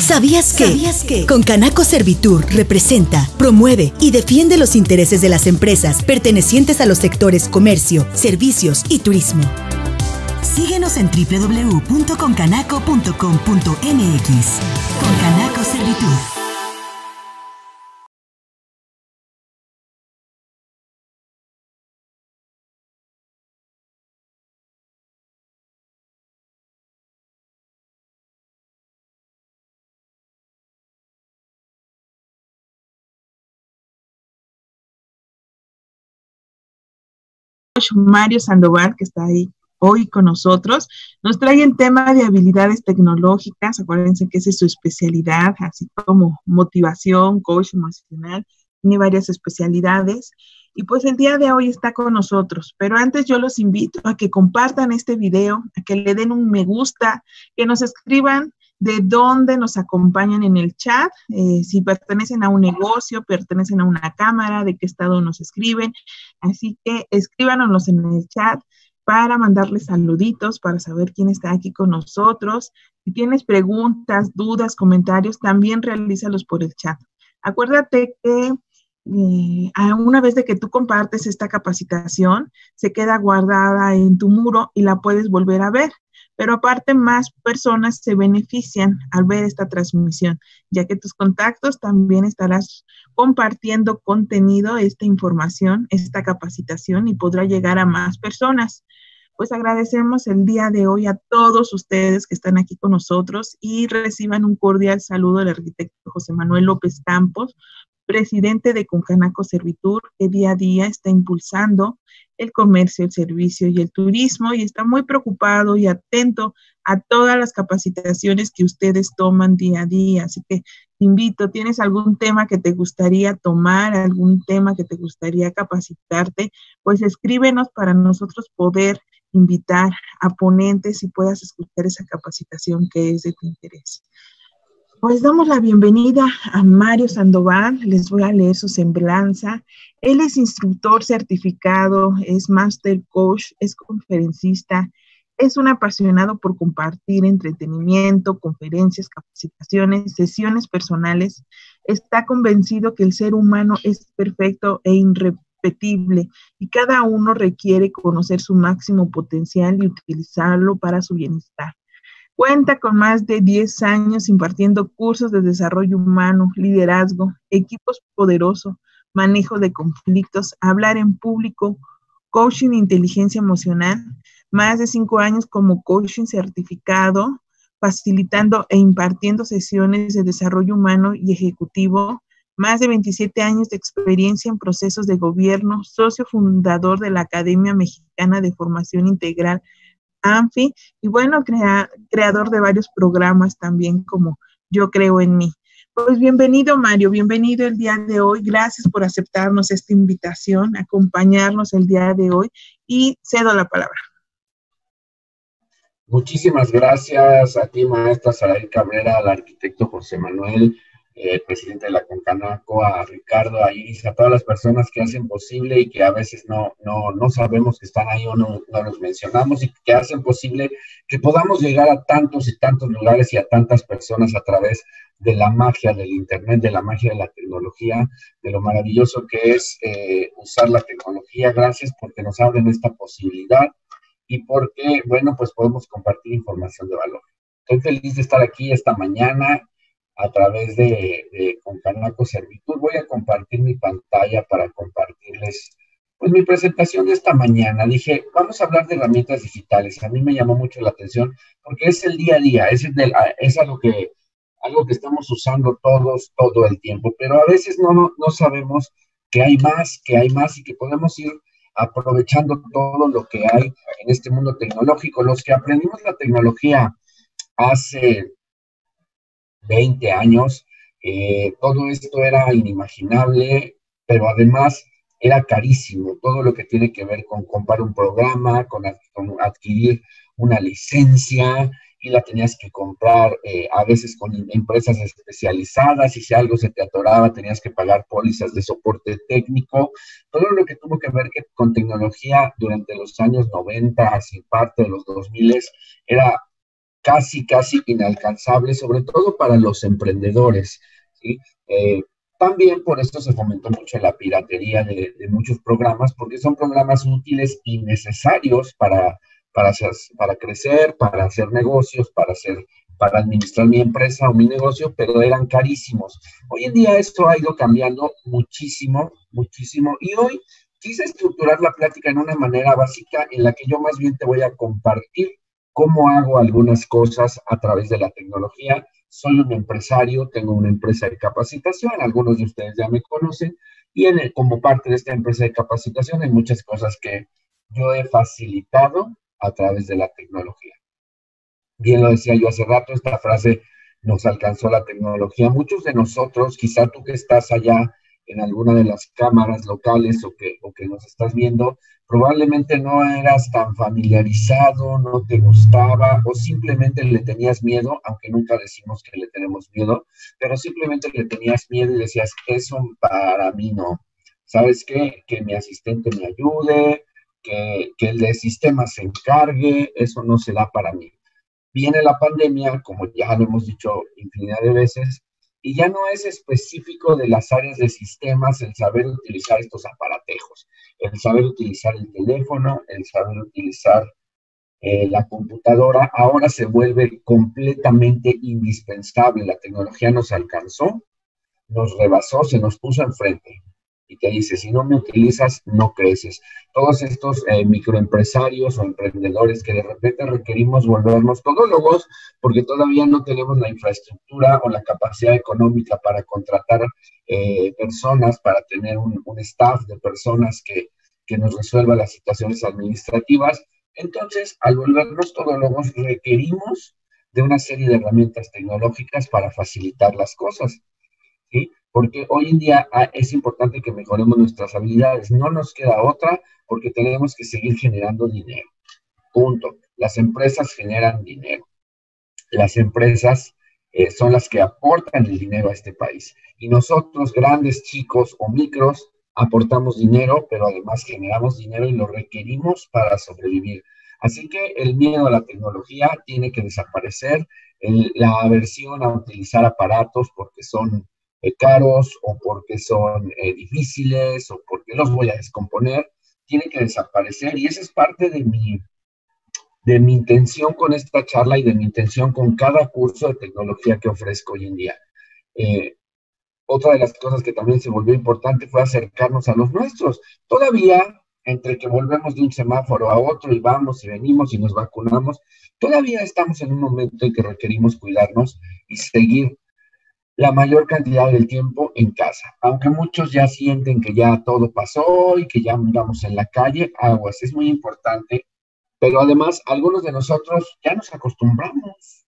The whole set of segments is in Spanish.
¿Sabías que? Con Canaco Servitur representa, promueve y defiende los intereses de las empresas pertenecientes a los sectores comercio, servicios y turismo. Síguenos en www.concanaco.com.mx. Con Canaco Servitur. Mario Sandoval, que está ahí hoy con nosotros, nos trae el tema de habilidades tecnológicas. Acuérdense que esa es su especialidad, así como motivación, coach emocional, tiene varias especialidades. Y pues el día de hoy está con nosotros, pero antes yo los invito a que compartan este video, a que le den un me gusta, que nos escriban de dónde nos acompañan en el chat, si pertenecen a un negocio, pertenecen a una cámara, de qué estado nos escriben. Así que escríbanos en el chat para mandarles saluditos, para saber quién está aquí con nosotros. Si tienes preguntas, dudas, comentarios, también realízalos por el chat. Acuérdate que una vez de que tú compartes esta capacitación, se queda guardada en tu muro y la puedes volver a ver. Pero aparte, más personas se benefician al ver esta transmisión, ya que tus contactos también estarás compartiendo contenido, esta información, esta capacitación, y podrá llegar a más personas. Pues agradecemos el día de hoy a todos ustedes que están aquí con nosotros y reciban un cordial saludo del arquitecto José Manuel López Campos, presidente de Concanaco Servitur, que día a día está impulsando el comercio, el servicio y el turismo, y está muy preocupado y atento a todas las capacitaciones que ustedes toman día a día. Así que te invito, ¿tienes algún tema que te gustaría tomar, algún tema que te gustaría capacitarte? Pues escríbenos para nosotros poder invitar a ponentes y puedas escuchar esa capacitación que es de tu interés. Pues damos la bienvenida a Mario Sandoval. Les voy a leer su semblanza. Él es instructor certificado, es master coach, es conferencista, es un apasionado por compartir entretenimiento, conferencias, capacitaciones, sesiones personales. Está convencido que el ser humano es perfecto e irrepetible y cada uno requiere conocer su máximo potencial y utilizarlo para su bienestar. Cuenta con más de 10 años impartiendo cursos de desarrollo humano, liderazgo, equipos poderosos, manejo de conflictos, hablar en público, coaching e inteligencia emocional, más de 5 años como coaching certificado, facilitando e impartiendo sesiones de desarrollo humano y ejecutivo, más de 27 años de experiencia en procesos de gobierno, socio fundador de la Academia Mexicana de Formación Integral, AMFI, y bueno, creador de varios programas también como Yo Creo en Mí. Pues bienvenido, Mario, bienvenido el día de hoy. Gracias por aceptarnos esta invitación, acompañarnos el día de hoy, y cedo la palabra. Muchísimas gracias a ti, maestra Saraí Cabrera, al arquitecto José Manuel, presidente de la Concanaco, a Ricardo, a Iris, a todas las personas que hacen posible y que a veces no sabemos que están ahí o no los mencionamos, y que hacen posible que podamos llegar a tantos y tantos lugares y a tantas personas a través de la magia del Internet, de la magia de la tecnología, de lo maravilloso que es usar la tecnología. Gracias porque nos abren esta posibilidad y porque, bueno, pues podemos compartir información de valor. Estoy feliz de estar aquí esta mañana a través de Concanaco Servitur. Voy a compartir mi pantalla para compartirles pues mi presentación de esta mañana. Dije, vamos a hablar de herramientas digitales. A mí me llamó mucho la atención porque es el día a día, es algo que estamos usando todos todo el tiempo, pero a veces no sabemos que hay más y que podemos ir aprovechando todo lo que hay en este mundo tecnológico. Los que aprendimos la tecnología hace 20 años, todo esto era inimaginable, pero además era carísimo. Todo lo que tiene que ver con comprar un programa, con adquirir una licencia, y la tenías que comprar a veces con empresas especializadas, y si algo se te atoraba tenías que pagar pólizas de soporte técnico. Todo lo que tuvo que ver con tecnología durante los años 90, así parte de los 2000, era casi inalcanzable, sobre todo para los emprendedores, ¿sí? También por esto se fomentó mucho la piratería de muchos programas, porque son programas útiles y necesarios para crecer, para hacer negocios, para administrar mi empresa o mi negocio, pero eran carísimos. Hoy en día esto ha ido cambiando muchísimo, muchísimo, y hoy quise estructurar la plática en una manera básica en la que yo más bien te voy a compartir cómo hago algunas cosas a través de la tecnología. Soy un empresario, tengo una empresa de capacitación, algunos de ustedes ya me conocen, y como parte de esta empresa de capacitación hay muchas cosas que yo he facilitado a través de la tecnología. Bien lo decía yo hace rato, esta frase nos alcanzó la tecnología. Muchos de nosotros, quizá tú que estás allá en alguna de las cámaras locales o que nos estás viendo, probablemente no eras tan familiarizado, no te gustaba o simplemente le tenías miedo, aunque nunca decimos que le tenemos miedo, pero simplemente le tenías miedo y decías, eso para mí no. ¿Sabes qué? Que mi asistente me ayude, que el de sistema se encargue, eso no se da para mí. Viene la pandemia, como ya lo hemos dicho infinidad de veces, y ya no es específico de las áreas de sistemas el saber utilizar estos aparatejos, el saber utilizar el teléfono, el saber utilizar la computadora, ahora se vuelve completamente indispensable. La tecnología nos alcanzó, nos rebasó, se nos puso enfrente. Y te dice, si no me utilizas, no creces. Todos estos microempresarios o emprendedores que de repente requerimos volvernos todólogos porque todavía no tenemos la infraestructura o la capacidad económica para contratar personas, para tener un staff de personas que nos resuelva las situaciones administrativas. Entonces, al volvernos todólogos, requerimos de una serie de herramientas tecnológicas para facilitar las cosas, ¿sí? Porque hoy en día es importante que mejoremos nuestras habilidades. No nos queda otra porque tenemos que seguir generando dinero. Punto. Las empresas generan dinero. Las empresas son las que aportan el dinero a este país. Y nosotros, grandes, chicos o micros, aportamos dinero, pero además generamos dinero y lo requerimos para sobrevivir. Así que el miedo a la tecnología tiene que desaparecer. La aversión a utilizar aparatos porque son caros o porque son difíciles o porque los voy a descomponer, tiene que desaparecer. Y esa es parte de mi intención con esta charla y de mi intención con cada curso de tecnología que ofrezco hoy en día. Otra de las cosas que también se volvió importante fue acercarnos a los nuestros. Todavía, entre que volvemos de un semáforo a otro y vamos y venimos y nos vacunamos, todavía estamos en un momento en que requerimos cuidarnos y seguir la mayor cantidad del tiempo en casa. Aunque muchos ya sienten que ya todo pasó y que ya andamos en la calle, aguas, es muy importante. Pero además, algunos de nosotros ya nos acostumbramos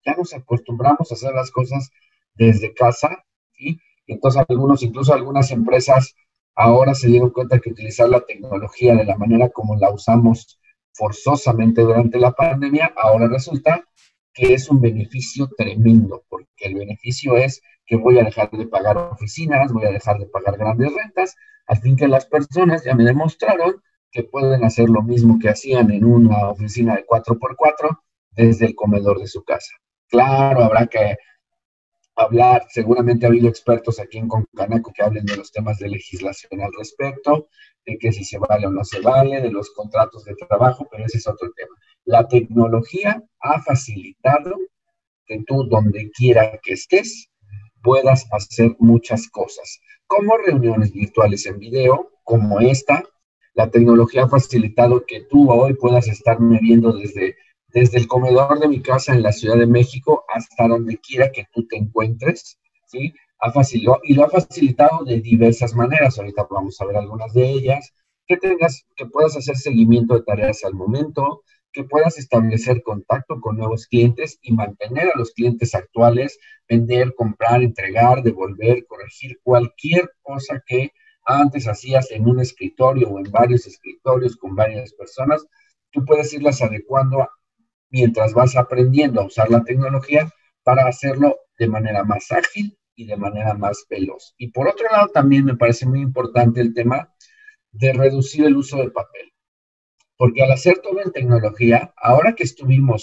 a hacer las cosas desde casa, ¿sí? Y entonces incluso algunas empresas ahora se dieron cuenta que utilizar la tecnología de la manera como la usamos forzosamente durante la pandemia, ahora resulta que es un beneficio tremendo, porque el beneficio es que voy a dejar de pagar oficinas, voy a dejar de pagar grandes rentas, al fin que las personas ya me demostraron que pueden hacer lo mismo que hacían en una oficina de 4x4 desde el comedor de su casa. Claro, habrá que hablar, seguramente ha habido expertos aquí en Concanaco que hablen de los temas de legislación al respecto, de que si se vale o no se vale, de los contratos de trabajo, pero ese es otro tema. La tecnología ha facilitado que tú, donde quiera que estés, puedas hacer muchas cosas, como reuniones virtuales en video, como esta. La tecnología ha facilitado que tú hoy puedas estarme viendo desde el comedor de mi casa en la Ciudad de México hasta donde quiera que tú te encuentres, ¿sí? Y lo ha facilitado de diversas maneras. Ahorita vamos a ver algunas de ellas. Que puedas hacer seguimiento de tareas al momento, que puedas establecer contacto con nuevos clientes y mantener a los clientes actuales, vender, comprar, entregar, devolver, corregir cualquier cosa que antes hacías en un escritorio o en varios escritorios con varias personas. Tú puedes irlas adecuando mientras vas aprendiendo a usar la tecnología para hacerlo de manera más ágil y de manera más veloz. Y por otro lado, también me parece muy importante el tema de reducir el uso de papel. Porque al hacer todo en tecnología, ahora que estuvimos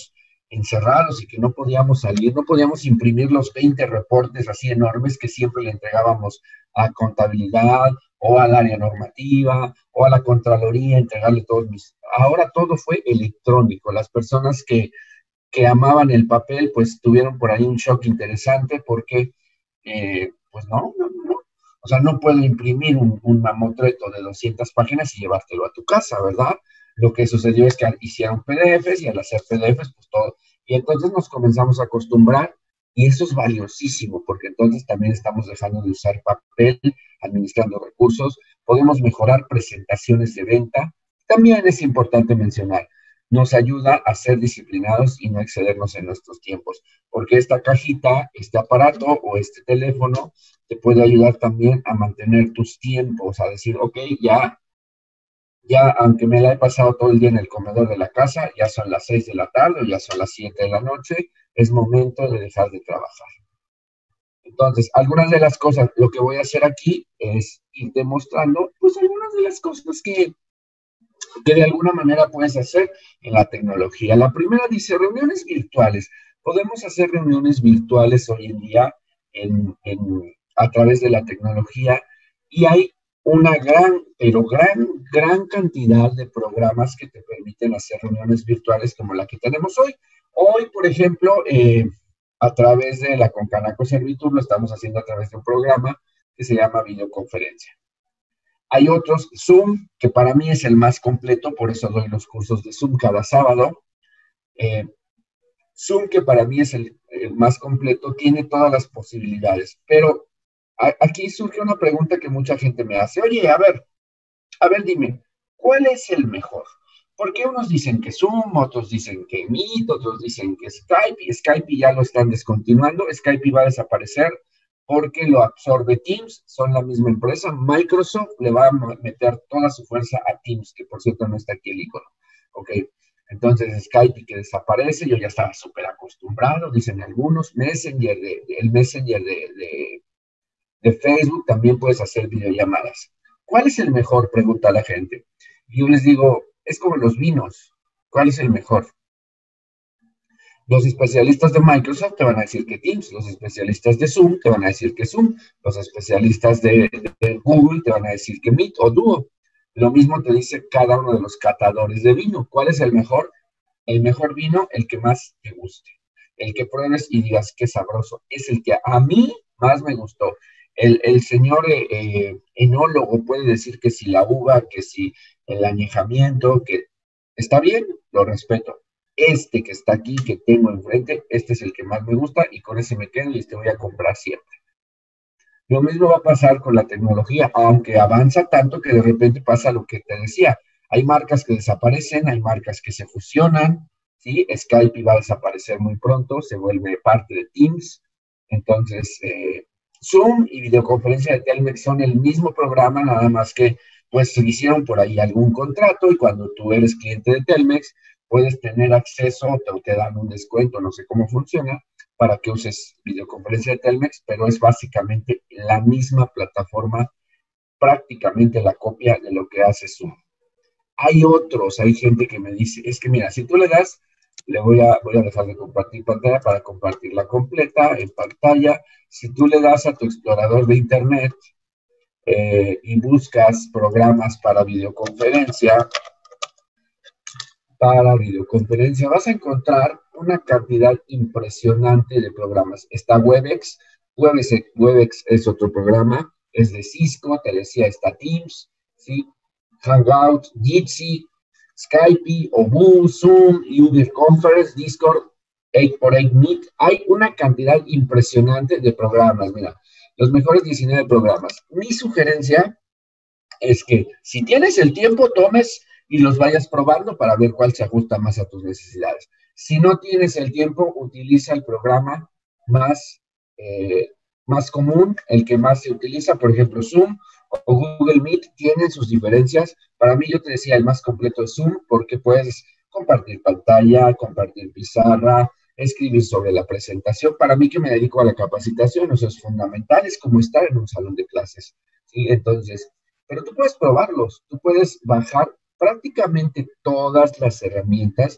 encerrados y que no podíamos salir, no podíamos imprimir los 20 reportes así enormes que siempre le entregábamos a contabilidad o al área normativa o a la Contraloría, entregarle todos mis... Ahora todo fue electrónico. Las personas que amaban el papel, pues tuvieron por ahí un shock interesante porque, pues no. O sea, no puedo imprimir un mamotreto de 200 páginas y llevártelo a tu casa, ¿verdad? Lo que sucedió es que hicieron PDFs y al hacer PDFs, pues todo. Y entonces nos comenzamos a acostumbrar y eso es valiosísimo porque entonces también estamos dejando de usar papel, administrando recursos, podemos mejorar presentaciones de venta. También es importante mencionar, nos ayuda a ser disciplinados y no excedernos en nuestros tiempos, porque esta cajita, este aparato o este teléfono te puede ayudar también a mantener tus tiempos, a decir, ok, ya, aunque me la he pasado todo el día en el comedor de la casa, ya son las 6 de la tarde o ya son las 7 de la noche, es momento de dejar de trabajar. Entonces, algunas de las cosas, lo que voy a hacer aquí es ir demostrando, pues algunas de las cosas que de alguna manera puedes hacer en la tecnología. La primera dice reuniones virtuales. Podemos hacer reuniones virtuales hoy en día a través de la tecnología y hay una gran cantidad de programas que te permiten hacer reuniones virtuales como la que tenemos hoy. Hoy, por ejemplo, a través de la Concanaco Servitur, lo estamos haciendo a través de un programa que se llama videoconferencia. Hay otros, Zoom, que para mí es el más completo, por eso doy los cursos de Zoom cada sábado. Zoom, que para mí es el más completo, tiene todas las posibilidades. Pero aquí surge una pregunta que mucha gente me hace. Oye, a ver, dime, ¿cuál es el mejor? Porque unos dicen que Zoom, otros dicen que Meet, otros dicen que Skype, y Skype ya lo están descontinuando. Skype va a desaparecer porque lo absorbe Teams, son la misma empresa. Microsoft le va a meter toda su fuerza a Teams, que por cierto no está aquí el icono. Ok, entonces Skype que desaparece, yo ya estaba súper acostumbrado, dicen algunos. Messenger, el Messenger de Facebook, también puedes hacer videollamadas. ¿Cuál es el mejor? Pregunta la gente. Y yo les digo, es como los vinos, ¿cuál es el mejor? Los especialistas de Microsoft te van a decir que Teams, los especialistas de Zoom te van a decir que Zoom, los especialistas de Google te van a decir que Meet o Duo. Lo mismo te dice cada uno de los catadores de vino. ¿Cuál es el mejor? El mejor vino, el que más te guste. El que pruebes y digas qué sabroso. Es el que a mí más me gustó. El señor enólogo puede decir que si la uva, que si el añejamiento, que está bien, lo respeto. Este que está aquí, que tengo enfrente, este es el que más me gusta y con ese me quedo y este voy a comprar siempre. Lo mismo va a pasar con la tecnología, aunque avanza tanto que de repente pasa lo que te decía. Hay marcas que desaparecen, hay marcas que se fusionan, ¿sí? Skype va a desaparecer muy pronto, se vuelve parte de Teams. Entonces, Zoom y videoconferencia de Telmex son el mismo programa, nada más que pues se hicieron por ahí algún contrato y cuando tú eres cliente de Telmex, puedes tener acceso, te dan un descuento, no sé cómo funciona, para que uses videoconferencia de Telmex, pero es básicamente la misma plataforma, prácticamente la copia de lo que hace Zoom. Hay gente que me dice, es que mira, si tú le das, voy a dejar de compartir pantalla para compartirla completa en pantalla. Si tú le das a tu explorador de internet y buscas programas para videoconferencia, vas a encontrar una cantidad impresionante de programas. Está Webex. Webex es otro programa, es de Cisco, te decía, está Teams, ¿sí? Hangout, Jitsi, Skype, Obu, Zoom, Uber Conference, Discord, 8x8 Meet. Hay una cantidad impresionante de programas. Mira, los mejores 19 programas. Mi sugerencia es que si tienes el tiempo, tomes y los vayas probando para ver cuál se ajusta más a tus necesidades. Si no tienes el tiempo, utiliza el programa más común, el que más se utiliza, por ejemplo, Zoom o Google Meet, tienen sus diferencias. Para mí, yo te decía, el más completo es Zoom, porque puedes compartir pantalla, compartir pizarra, escribir sobre la presentación. Para mí, que me dedico a la capacitación, eso es fundamental, es como estar en un salón de clases, ¿sí? Entonces, pero tú puedes probarlos, tú puedes bajar prácticamente todas las herramientas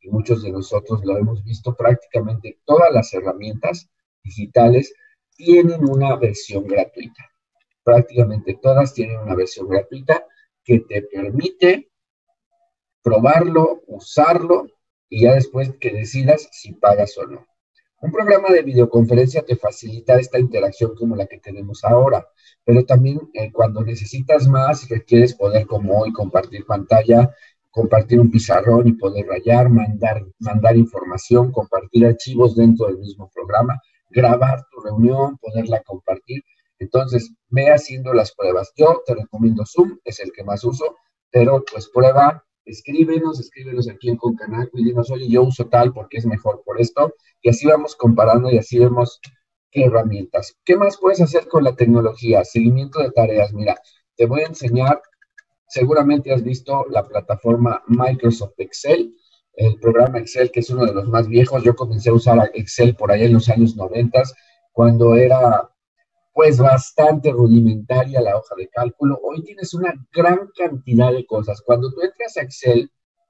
y muchos de nosotros lo hemos visto, prácticamente todas las herramientas digitales tienen una versión gratuita. Prácticamente todas tienen una versión gratuita que te permite probarlo, usarlo y ya después que decidas si pagas o no. Un programa de videoconferencia te facilita esta interacción como la que tenemos ahora, pero también cuando necesitas más, requieres poder como hoy compartir pantalla, compartir un pizarrón y poder rayar, mandar información, compartir archivos dentro del mismo programa, grabar tu reunión, poderla compartir. Entonces, ve haciendo las pruebas. Yo te recomiendo Zoom, es el que más uso, pero pues prueba, escríbenos aquí en Concanaco y dinos, oye, yo uso tal porque es mejor por esto, y así vamos comparando y así vemos qué herramientas. ¿Qué más puedes hacer con la tecnología? Seguimiento de tareas. Mira, te voy a enseñar, seguramente has visto la plataforma Microsoft Excel, el programa Excel, que es uno de los más viejos. Yo comencé a usar Excel por allá en los años 90, cuando era pues bastante rudimentaria la hoja de cálculo. Hoy tienes una gran cantidad de cosas. Cuando tú entras a Excel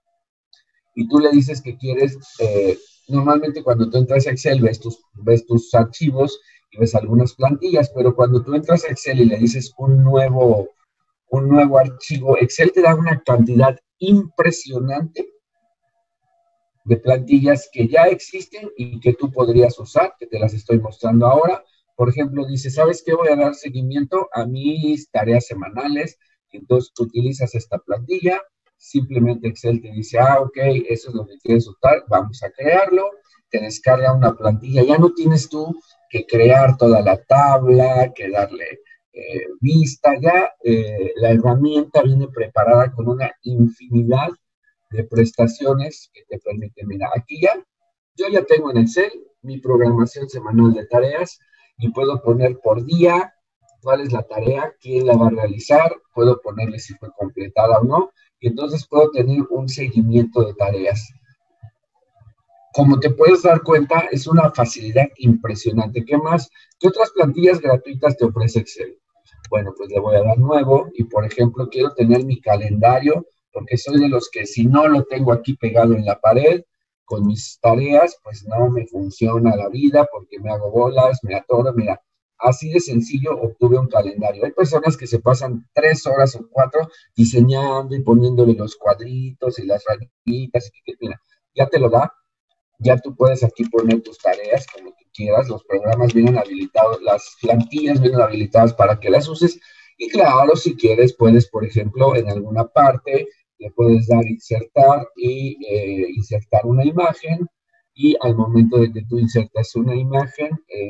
y tú le dices que quieres, normalmente cuando tú entras a Excel ves tus archivos y ves algunas plantillas, pero cuando tú entras a Excel y le dices un nuevo archivo, Excel te da una cantidad impresionante de plantillas que ya existen y que tú podrías usar, que te las estoy mostrando ahora. Por ejemplo, dice, ¿sabes qué? Voy a dar seguimiento a mis tareas semanales. Entonces, tú utilizas esta plantilla. Simplemente Excel te dice, ok, eso es lo que quieres usar. Vamos a crearlo. Te descarga una plantilla. Ya no tienes tú que crear toda la tabla, que darle vista. Ya la herramienta viene preparada con una infinidad de prestaciones que te permiten. Mira, aquí yo ya tengo en Excel mi programación semanal de tareas, y puedo poner por día cuál es la tarea, quién la va a realizar, puedo ponerle si fue completada o no, y entonces puedo tener un seguimiento de tareas. Como te puedes dar cuenta, es una facilidad impresionante. ¿Qué más? ¿Qué otras plantillas gratuitas te ofrece Excel? Bueno, pues le voy a dar nuevo, y por ejemplo, quiero tener mi calendario, porque soy de los que si no lo tengo aquí pegado en la pared, con mis tareas, pues no me funciona la vida porque me hago bolas, me atoro. Mira, así de sencillo obtuve un calendario. Hay personas que se pasan 3 horas o 4 diseñando y poniéndole los cuadritos y las rayitas. Mira, ya te lo da, ya tú puedes aquí poner tus tareas como tú quieras. Los programas vienen habilitados, las plantillas vienen habilitadas para que las uses. Y claro, si quieres, puedes, por ejemplo, en alguna parte le puedes dar insertar y insertar una imagen, y al momento de que tú insertas una imagen,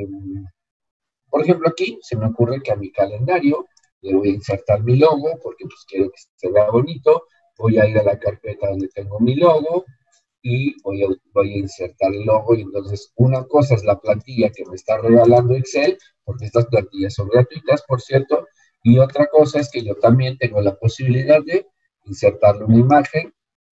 por ejemplo aquí se me ocurre que a mi calendario le voy a insertar mi logo porque pues quiero que se vea bonito. Voy a ir a la carpeta donde tengo mi logo y voy a insertar el logo, y entonces una cosa es la plantilla que me está regalando Excel, porque estas plantillas son gratuitas, por cierto, y otra cosa es que yo también tengo la posibilidad de insertarle una imagen,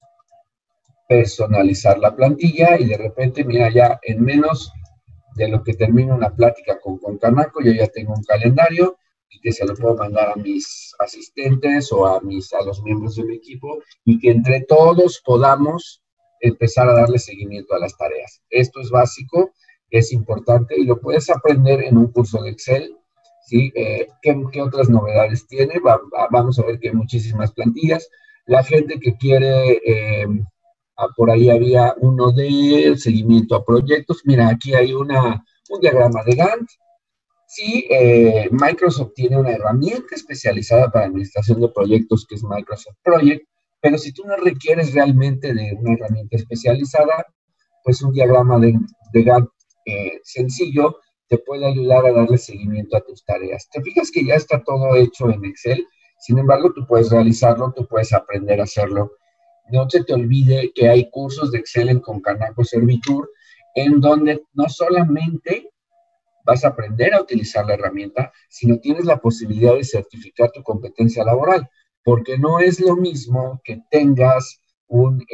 personalizar la plantilla, y de repente, mira, ya en menos de lo que termina una plática con Concanaco, yo ya tengo un calendario y que se lo puedo mandar a mis asistentes o a los miembros de mi equipo, y que entre todos podamos empezar a darle seguimiento a las tareas. Esto es básico, es importante y lo puedes aprender en un curso de Excel. ¿Sí? ¿Qué otras novedades tiene? Vamos a ver que hay muchísimas plantillas. La gente que quiere, por ahí había uno de seguimiento a proyectos. Mira, aquí hay un diagrama de Gantt. Sí, Microsoft tiene una herramienta especializada para administración de proyectos que es Microsoft Project, pero si tú no requieres realmente de una herramienta especializada, pues un diagrama de Gantt sencillo te puede ayudar a darle seguimiento a tus tareas. Te fijas que ya está todo hecho en Excel, sin embargo, tú puedes realizarlo, tú puedes aprender a hacerlo. No se te olvide que hay cursos de Excel en Concanaco Servitur, en donde no solamente vas a aprender a utilizar la herramienta, sino tienes la posibilidad de certificar tu competencia laboral, porque no es lo mismo que tengas un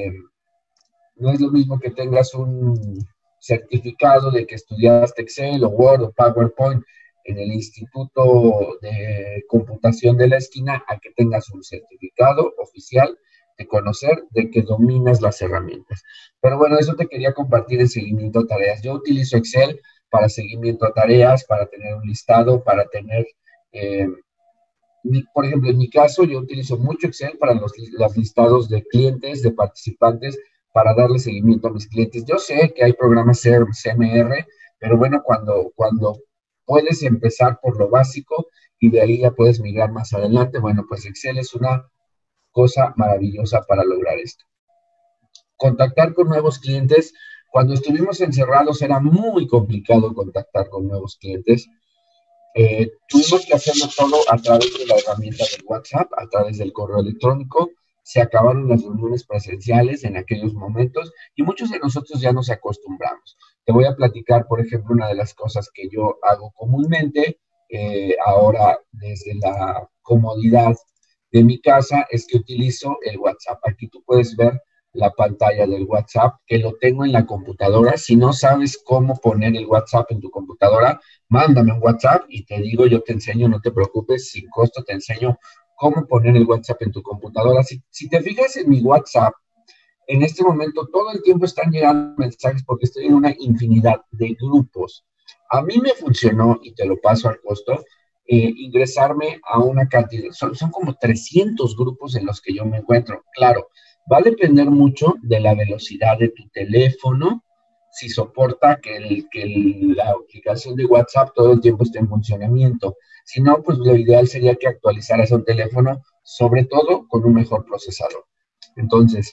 certificado de que estudiaste Excel o Word o PowerPoint en el Instituto de Computación de la esquina, a que tengas un certificado oficial de conocer, de que dominas las herramientas. Pero bueno, eso te quería compartir en seguimiento a tareas. Yo utilizo Excel para seguimiento a tareas, para tener un listado, para tener, por ejemplo, en mi caso, yo utilizo mucho Excel para los listados de clientes, de participantes, para darle seguimiento a mis clientes. Yo sé que hay programas CMR, pero bueno, cuando puedes empezar por lo básico y de ahí ya puedes migrar más adelante, bueno, pues Excel es una cosa maravillosa para lograr esto. Contactar con nuevos clientes. Cuando estuvimos encerrados era muy complicado contactar con nuevos clientes. Tuvimos que hacerlo todo a través de la herramienta del WhatsApp, a través del correo electrónico. Se acabaron las reuniones presenciales en aquellos momentos y muchos de nosotros ya nos acostumbramos. Te voy a platicar, por ejemplo, una de las cosas que yo hago comúnmente, ahora desde la comodidad de mi casa, es que utilizo el WhatsApp. Aquí tú puedes ver la pantalla del WhatsApp, que lo tengo en la computadora. Si no sabes cómo poner el WhatsApp en tu computadora, mándame un WhatsApp y te digo, yo te enseño, no te preocupes, sin costo te enseño cómo poner el WhatsApp en tu computadora. Si te fijas en mi WhatsApp, en este momento todo el tiempo están llegando mensajes porque estoy en una infinidad de grupos. A mí me funcionó, y te lo paso al costo, ingresarme a una cantidad, son como 300 grupos en los que yo me encuentro. Claro, va a depender mucho de la velocidad de tu teléfono, si soporta que la aplicación de WhatsApp todo el tiempo esté en funcionamiento. Si no, pues lo ideal sería que actualizaras un teléfono, sobre todo con un mejor procesador. Entonces,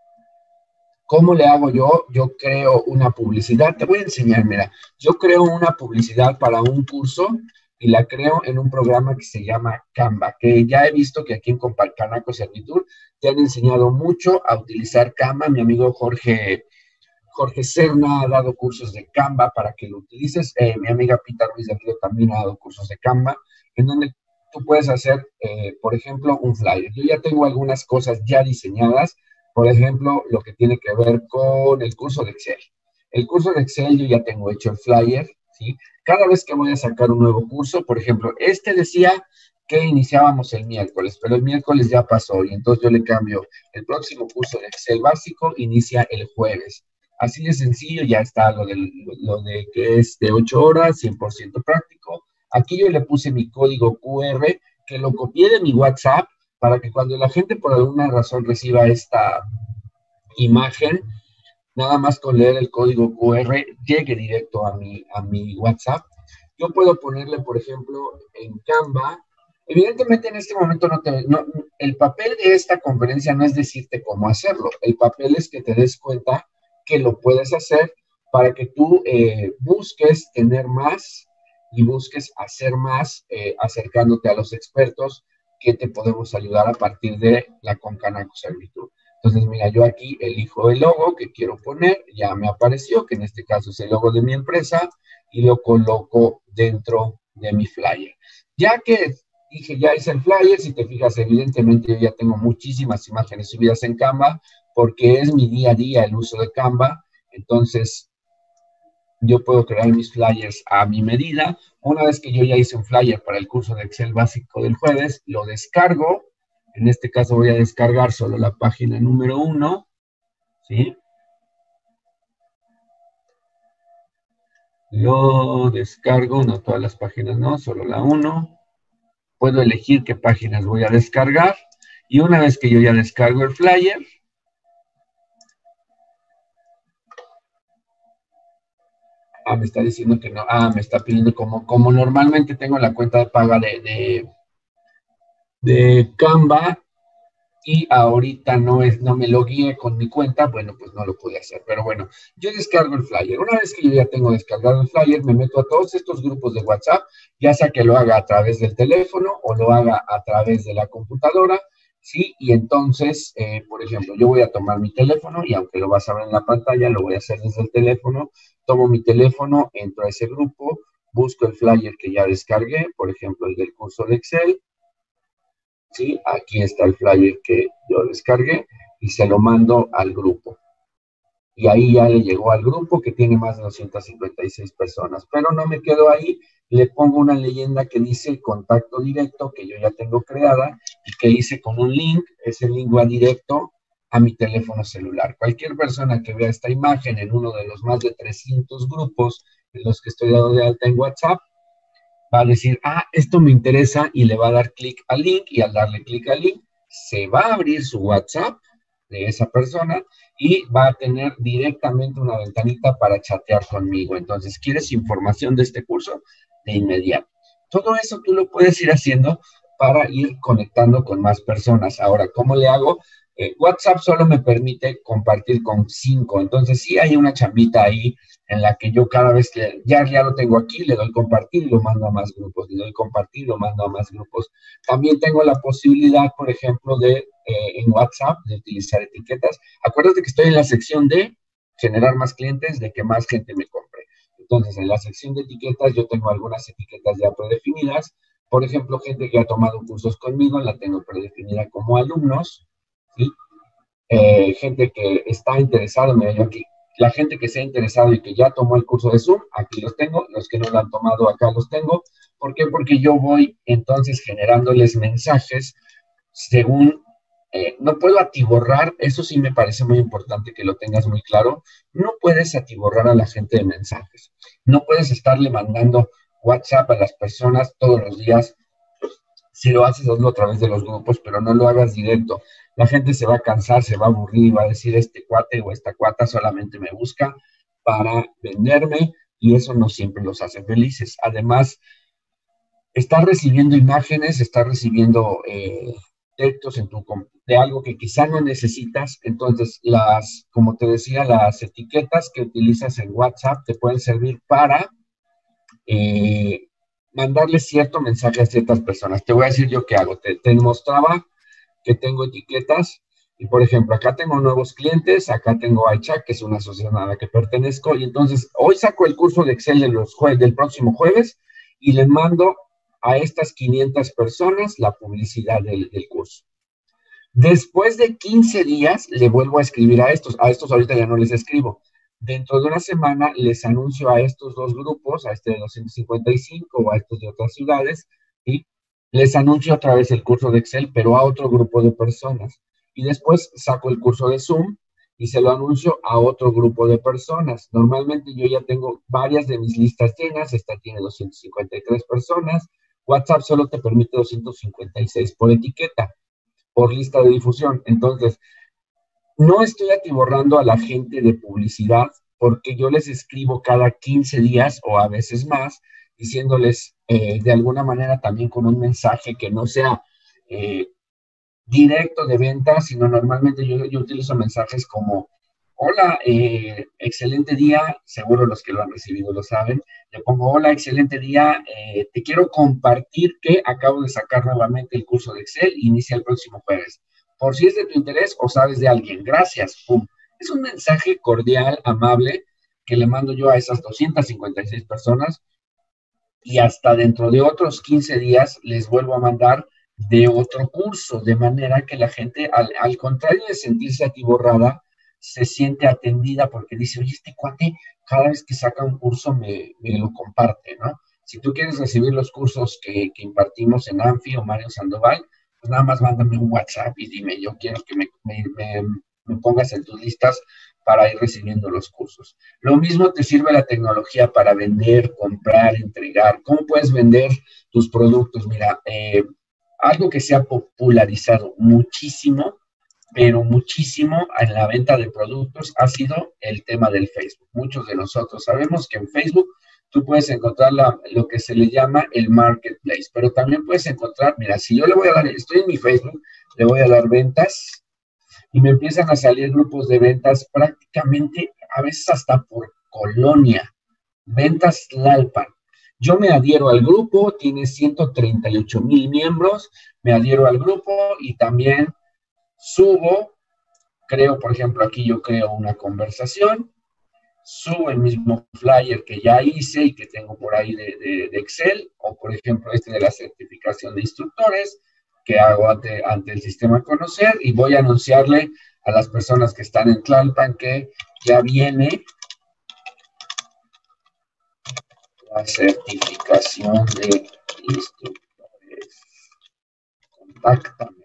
¿cómo le hago yo? Yo creo una publicidad. Te voy a enseñar, mira. Yo creo una publicidad para un curso y la creo en un programa que se llama Canva, que ya he visto que aquí en Canaco Servitur te han enseñado mucho a utilizar Canva. Mi amigo Jorge Serna ha dado cursos de Canva para que lo utilices. Mi amiga Pita Ruiz del Río también ha dado cursos de Canva, en donde tú puedes hacer, por ejemplo, un flyer. Yo ya tengo algunas cosas ya diseñadas, por ejemplo, lo que tiene que ver con el curso de Excel. El curso de Excel yo ya tengo hecho el flyer, ¿sí? Cada vez que voy a sacar un nuevo curso, por ejemplo, decía que iniciábamos el miércoles, pero el miércoles ya pasó y entonces yo le cambio. El próximo curso de Excel básico inicia el jueves. Así de sencillo, ya está lo de que es de 8 horas, 100% práctico. Aquí yo le puse mi código QR, que lo copié de mi WhatsApp, para que cuando la gente por alguna razón reciba esta imagen, nada más con leer el código QR, llegue directo a mi WhatsApp. Yo puedo ponerle, por ejemplo, en Canva. Evidentemente en este momento el papel de esta conferencia no es decirte cómo hacerlo. El papel es que te des cuenta que lo puedes hacer para que tú busques tener más y busques hacer más acercándote a los expertos que te podemos ayudar a partir de la Concanaco Servitur. Entonces, mira, yo aquí elijo el logo que quiero poner, ya me apareció, que en este caso es el logo de mi empresa, y lo coloco dentro de mi flyer. Ya que dije, ya hice el flyer, si te fijas, evidentemente yo ya tengo muchísimas imágenes subidas en Canva, porque es mi día a día el uso de Canva. Entonces, yo puedo crear mis flyers a mi medida. Una vez que yo ya hice un flyer para el curso de Excel básico del jueves, lo descargo. En este caso voy a descargar solo la página número 1, ¿sí? Lo descargo, no todas las páginas, no, solo la 1. Puedo elegir qué páginas voy a descargar. Y una vez que yo ya descargo el flyer, me está diciendo que no. Me está pidiendo como normalmente tengo la cuenta de paga de Canva y ahorita no me logueé con mi cuenta, bueno, pues no lo pude hacer. Pero bueno, yo descargo el flyer. Una vez que yo ya tengo descargado el flyer, me meto a todos estos grupos de WhatsApp, ya sea que lo haga a través del teléfono o lo haga a través de la computadora, ¿sí? Y entonces, por ejemplo, yo voy a tomar mi teléfono y aunque lo vas a ver en la pantalla, lo voy a hacer desde el teléfono. Tomo mi teléfono, entro a ese grupo, busco el flyer que ya descargué, por ejemplo, el del curso de Excel. Sí, aquí está el flyer que yo descargué y se lo mando al grupo. Y ahí ya le llegó al grupo que tiene más de 256 personas. Pero no me quedo ahí, le pongo una leyenda que dice contacto directo, que yo ya tengo creada, y que hice con un link. Ese link va directo a mi teléfono celular. Cualquier persona que vea esta imagen en uno de los más de 300 grupos en los que estoy dado de alta en WhatsApp, va a decir, ah, esto me interesa, y le va a dar clic al link, y al darle clic al link, se va a abrir su WhatsApp de esa persona y va a tener directamente una ventanita para chatear conmigo. Entonces, ¿quieres información de este curso? De inmediato. Todo eso tú lo puedes ir haciendo para ir conectando con más personas. Ahora, ¿cómo le hago? WhatsApp solo me permite compartir con 5, entonces sí hay una chambita ahí en la que yo cada vez que ya lo tengo aquí, le doy compartir y lo mando a más grupos, le doy compartir y lo mando a más grupos. También tengo la posibilidad, por ejemplo, de en WhatsApp, de utilizar etiquetas. Acuérdate que estoy en la sección de generar más clientes, de que más gente me compre. Entonces, en la sección de etiquetas yo tengo algunas etiquetas ya predefinidas. Por ejemplo, gente que ha tomado cursos conmigo, la tengo predefinida como alumnos, ¿sí? Gente que está interesada, mira, yo aquí, la gente que se ha interesado y que ya tomó el curso de Zoom, aquí los tengo. Los que no lo han tomado, acá los tengo. ¿Por qué? Porque yo voy entonces generándoles mensajes según, no puedo atiborrar, eso sí me parece muy importante que lo tengas muy claro. No puedes atiborrar a la gente de mensajes. No puedes estarle mandando WhatsApp a las personas todos los días. Si lo haces, hazlo a través de los grupos, pero no lo hagas directo. La gente se va a cansar, se va a aburrir y va a decir, este cuate o esta cuata solamente me busca para venderme, y eso no siempre los hace felices. Además, estás recibiendo imágenes, estás recibiendo textos de algo que quizá no necesitas. Entonces, como te decía, las etiquetas que utilizas en WhatsApp te pueden servir para mandarle cierto mensaje a ciertas personas. Te voy a decir yo qué hago. Te mostraba que tengo etiquetas, y por ejemplo, acá tengo nuevos clientes, acá tengo iChat, que es una asociación a la que pertenezco, y entonces hoy saco el curso de Excel del próximo jueves, y le mando a estas 500 personas la publicidad del curso. Después de 15 días, le vuelvo a escribir a estos ahorita ya no les escribo. Dentro de una semana les anuncio a estos dos grupos, a este de 255 o a estos de otras ciudades, y les anuncio otra vez el curso de Excel, pero a otro grupo de personas. Y después saco el curso de Zoom y se lo anuncio a otro grupo de personas. Normalmente yo ya tengo varias de mis listas llenas. Esta tiene 253 personas. WhatsApp solo te permite 256 por etiqueta, por lista de difusión. Entonces, no estoy atiborrando a la gente de publicidad, porque yo les escribo cada 15 días o a veces más, diciéndoles de alguna manera también con un mensaje que no sea directo de venta, sino normalmente yo utilizo mensajes como, hola, excelente día, seguro los que lo han recibido lo saben. Le pongo, hola, excelente día, te quiero compartir que acabo de sacar nuevamente el curso de Excel, inicia el próximo jueves. Por si es de tu interés o sabes de alguien, gracias, pum. Es un mensaje cordial, amable, que le mando yo a esas 256 personas, y hasta dentro de otros 15 días les vuelvo a mandar de otro curso, de manera que la gente, al contrario de sentirse atiborrada, se siente atendida, porque dice, oye, este cuate cada vez que saca un curso me lo comparte, ¿no? Si tú quieres recibir los cursos que impartimos en Anfi o Mario Sandoval, pues nada más mándame un WhatsApp y dime, yo quiero que me pongas en tus listas para ir recibiendo los cursos. Lo mismo te sirve la tecnología para vender, comprar, entregar. ¿Cómo puedes vender tus productos? Mira, algo que se ha popularizado muchísimo, pero muchísimo en la venta de productos, ha sido el tema del Facebook. Muchos de nosotros sabemos que en Facebook tú puedes encontrar lo que se le llama el marketplace, pero también puedes encontrar, mira, si yo le voy a dar, estoy en mi Facebook, le voy a dar ventas, y me empiezan a salir grupos de ventas prácticamente, a veces hasta por colonia, Ventas Tlalpan. Yo me adhiero al grupo, tiene 138,000 miembros, me adhiero al grupo y también subo, creo, por ejemplo, aquí yo creo una conversación, subo el mismo flyer que ya hice y que tengo por ahí de Excel, o por ejemplo este de la certificación de instructores, que hago ante el sistema Conocer, y voy a anunciarle a las personas que están en Tlalpan que ya viene La certificación de instructores. Contáctame.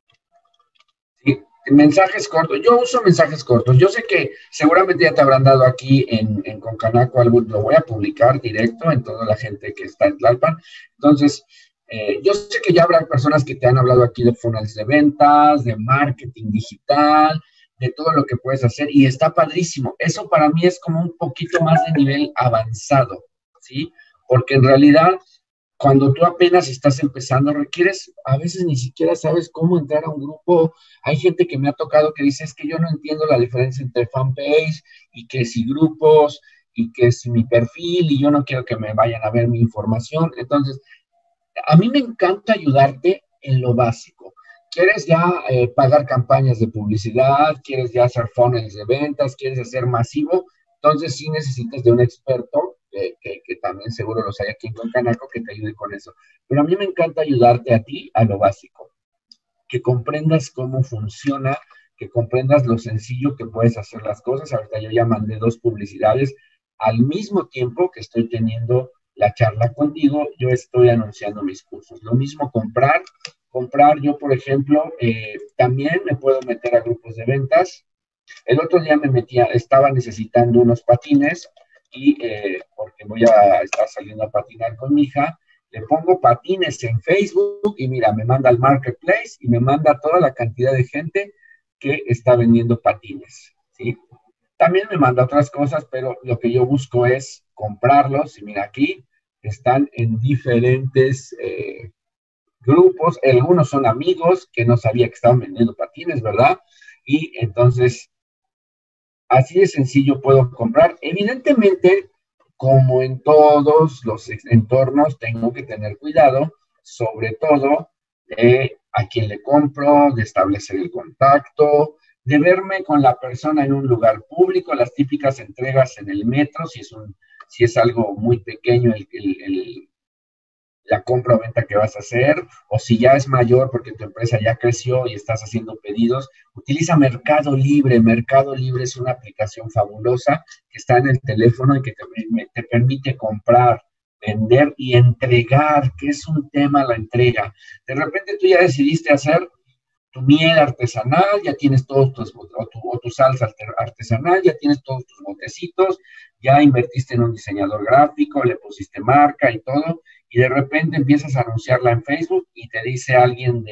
Sí, mensajes cortos. Yo uso mensajes cortos. Yo sé que seguramente ya te habrán dado aquí en Concanaco algo. Lo voy a publicar directo en toda la gente que está en Tlalpan. Entonces, yo sé que ya habrá personas que te han hablado aquí de funnels de ventas, de marketing digital, de todo lo que puedes hacer y está padrísimo. Eso para mí es como un poquito más de nivel avanzado, ¿sí? Porque en realidad, cuando tú apenas estás empezando, requieres, a veces ni siquiera sabes cómo entrar a un grupo. Hay gente que me ha tocado que dice, es que yo no entiendo la diferencia entre fanpage y que si grupos y que si mi perfil y yo no quiero que me vayan a ver mi información. Entonces, a mí me encanta ayudarte en lo básico. ¿Quieres ya pagar campañas de publicidad? ¿Quieres ya hacer funnels de ventas? ¿Quieres hacer masivo? Entonces sí necesitas de un experto, que también seguro los hay aquí en Concanaco, que te ayude con eso. Pero a mí me encanta ayudarte a ti a lo básico. Que comprendas cómo funciona, que comprendas lo sencillo que puedes hacer las cosas. Ahorita yo ya mandé 2 publicidades al mismo tiempo que estoy teniendo la charla contigo, yo estoy anunciando mis cursos. Lo mismo comprar yo, por ejemplo, también me puedo meter a grupos de ventas. El otro día estaba necesitando unos patines y porque voy a estar saliendo a patinar con mi hija, le pongo patines en Facebook y mira, me manda al marketplace y me manda toda la cantidad de gente que está vendiendo patines, ¿sí? También me manda otras cosas, pero lo que yo busco es comprarlos. Y mira, aquí están en diferentes grupos. Algunos son amigos que no sabía que estaban vendiendo patines, ¿verdad? Y entonces, así de sencillo puedo comprar. Evidentemente, como en todos los entornos, tengo que tener cuidado, sobre todo de a quién le compro, de establecer el contacto, de verme con la persona en un lugar público, las típicas entregas en el metro, si es algo muy pequeño la compra o venta que vas a hacer, o si ya es mayor porque tu empresa ya creció y estás haciendo pedidos, utiliza Mercado Libre. Mercado Libre es una aplicación fabulosa que está en el teléfono y que te permite comprar, vender y entregar, que es un tema la entrega. De repente tú ya decidiste hacer tu miel artesanal, ya tienes todos tu salsa artesanal, ya tienes todos tus botecitos, ya invertiste en un diseñador gráfico, le pusiste marca y todo, y de repente empiezas a anunciarla en Facebook y te dice alguien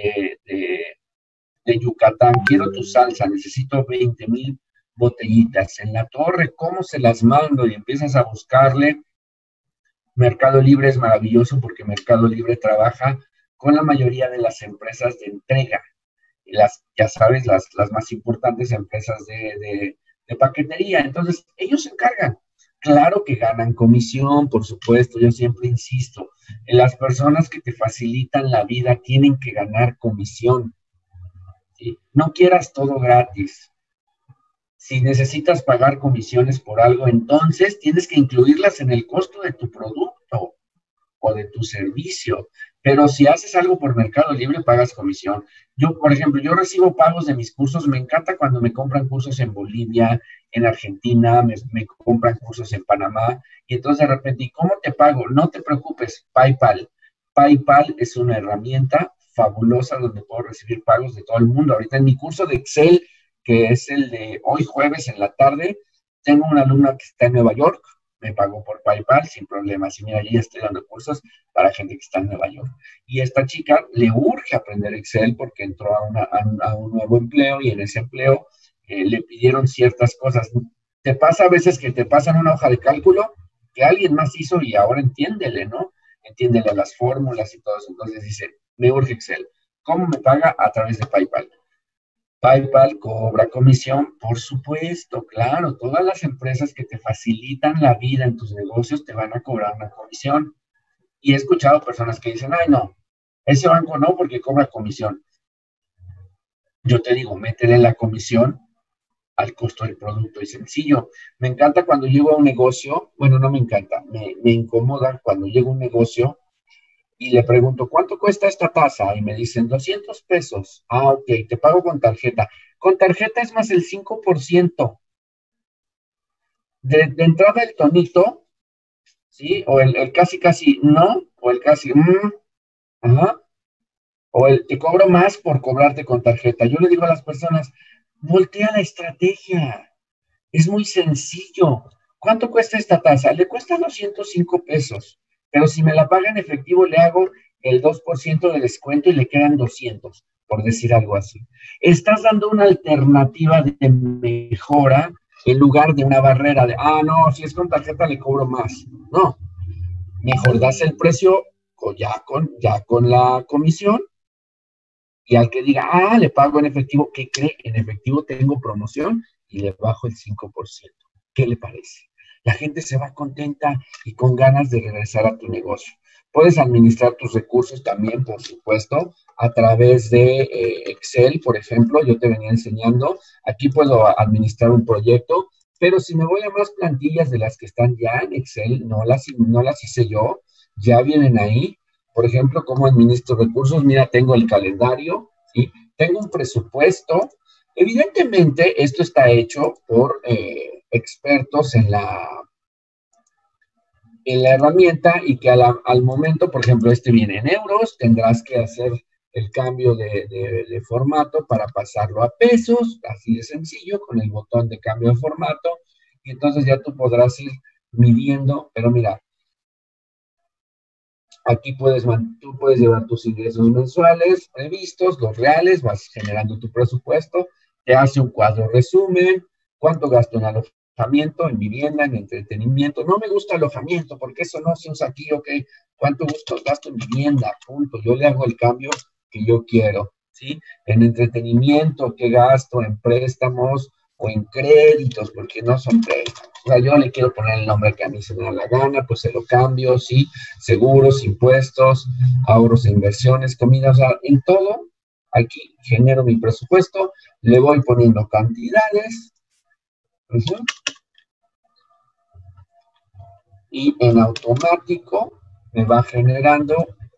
de Yucatán, quiero tu salsa, necesito 20,000 botellitas. En la torre, ¿cómo se las mando? Y empiezas a buscarle. Mercado Libre es maravilloso porque Mercado Libre trabaja con la mayoría de las empresas de entrega. Ya sabes, las más importantes empresas de paquetería. Entonces, ellos se encargan. Claro que ganan comisión, por supuesto, yo siempre insisto, las personas que te facilitan la vida tienen que ganar comisión, ¿sí? No quieras todo gratis. Si necesitas pagar comisiones por algo, entonces tienes que incluirlas en el costo de tu producto o de tu servicio. Pero si haces algo por Mercado Libre, pagas comisión. Yo, por ejemplo, yo recibo pagos de mis cursos. Me encanta cuando me compran cursos en Bolivia, en Argentina, me compran cursos en Panamá. Y entonces de repente, ¿y cómo te pago? No te preocupes, PayPal. PayPal es una herramienta fabulosa donde puedo recibir pagos de todo el mundo. Ahorita en mi curso de Excel, que es el de hoy jueves en la tarde, tengo una alumna que está en Nueva York, me pagó por PayPal sin problemas. Y mira, yo ya estoy dando cursos para gente que está en Nueva York. Y a esta chica le urge aprender Excel porque entró a un nuevo empleo y en ese empleo le pidieron ciertas cosas. Te pasa a veces que te pasan una hoja de cálculo que alguien más hizo y ahora entiéndele, ¿no? Entiéndele las fórmulas y todo eso. Entonces dice, me urge Excel. ¿Cómo me paga? A través de PayPal. PayPal cobra comisión, por supuesto, claro, todas las empresas que te facilitan la vida en tus negocios te van a cobrar una comisión. Y he escuchado personas que dicen, ay, no, ese banco no porque cobra comisión. Yo te digo, métele la comisión al costo del producto y sencillo. Me encanta cuando llego a un negocio, bueno, no me encanta, me incomoda cuando llego a un negocio y le pregunto, ¿cuánto cuesta esta taza? Y me dicen, 200 pesos. Ah, ok, te pago con tarjeta. Con tarjeta es más el 5%. De entrada el tonito, ¿sí? O el casi no, o el casi, ajá, o el te cobro más por cobrarte con tarjeta. Yo le digo a las personas, voltea la estrategia, es muy sencillo. ¿Cuánto cuesta esta tasa? Le cuesta 205 pesos, pero si me la paga en efectivo le hago el 2% de descuento y le quedan 200, por decir algo así. Estás dando una alternativa de mejora en lugar de una barrera de, no, si es con tarjeta le cobro más. No, mejor das el precio ya con la comisión y al que diga, le pago en efectivo, ¿qué cree? En efectivo tengo promoción y le bajo el 5%. ¿Qué le parece? La gente se va contenta y con ganas de regresar a tu negocio. Puedes administrar tus recursos también, por supuesto, a través de Excel, por ejemplo. Yo te venía enseñando. Aquí puedo administrar un proyecto, pero si me voy a más plantillas de las que están ya en Excel, no las hice yo, ya vienen ahí. Por ejemplo, ¿cómo administro recursos? Mira, tengo el calendario, ¿sí? Tengo un presupuesto. Evidentemente, esto está hecho por expertos en la herramienta y que al momento, por ejemplo, este viene en euros, tendrás que hacer el cambio de formato para pasarlo a pesos, así de sencillo, con el botón de cambio de formato, y entonces ya tú podrás ir midiendo, pero mira, aquí tú puedes llevar tus ingresos mensuales previstos, los reales, vas generando tu presupuesto, te hace un cuadro resumen, cuánto gasto en alojamiento, en vivienda, en entretenimiento. No me gusta alojamiento porque eso no se usa aquí, ok. ¿Cuánto gasto en vivienda? Punto. Yo le hago el cambio que yo quiero, ¿sí? En entretenimiento, ¿qué gasto? En préstamos o en créditos, porque no son préstamos. O sea, yo le quiero poner el nombre que a mí se me da la gana, pues se lo cambio, ¿sí? Seguros, impuestos, ahorros e inversiones, comida, o sea, en todo, aquí genero mi presupuesto, le voy poniendo cantidades, y en automático me va generando,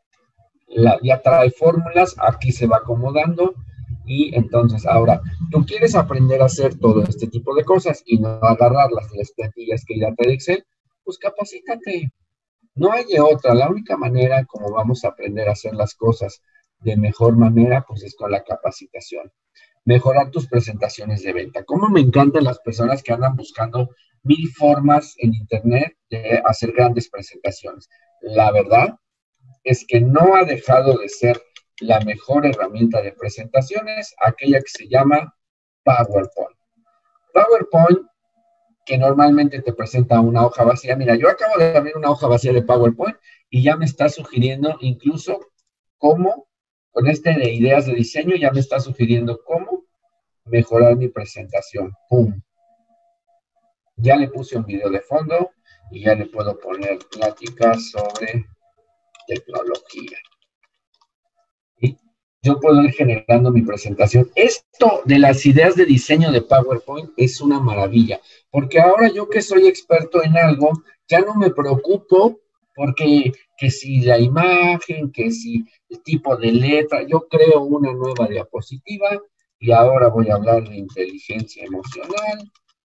ya trae fórmulas, aquí se va acomodando, y entonces ahora, tú quieres aprender a hacer todo este tipo de cosas y no agarrarlas de las plantillas que ya trae Excel, pues capacítate. No hay de otra, la única manera como vamos a aprender a hacer las cosas de mejor manera, pues es con la capacitación. Mejorar tus presentaciones de venta. Cómo me encantan las personas que andan buscando 1000 formas en internet de hacer grandes presentaciones. La verdad es que no ha dejado de ser la mejor herramienta de presentaciones, aquella que se llama PowerPoint. PowerPoint, que normalmente te presenta una hoja vacía. Mira, yo acabo de abrir una hoja vacía de PowerPoint y ya me está sugiriendo incluso cómo, con de ideas de diseño, ya me está sugiriendo cómo mejorar mi presentación. ¡Pum! Ya le puse un video de fondo y ya le puedo poner pláticas sobre tecnología. ¿Sí? Yo puedo ir generando mi presentación. Esto de las ideas de diseño de PowerPoint es una maravilla, porque ahora yo que soy experto en algo, ya no me preocupo porque que si la imagen, que si el tipo de letra, yo creo una nueva diapositiva y ahora voy a hablar de inteligencia emocional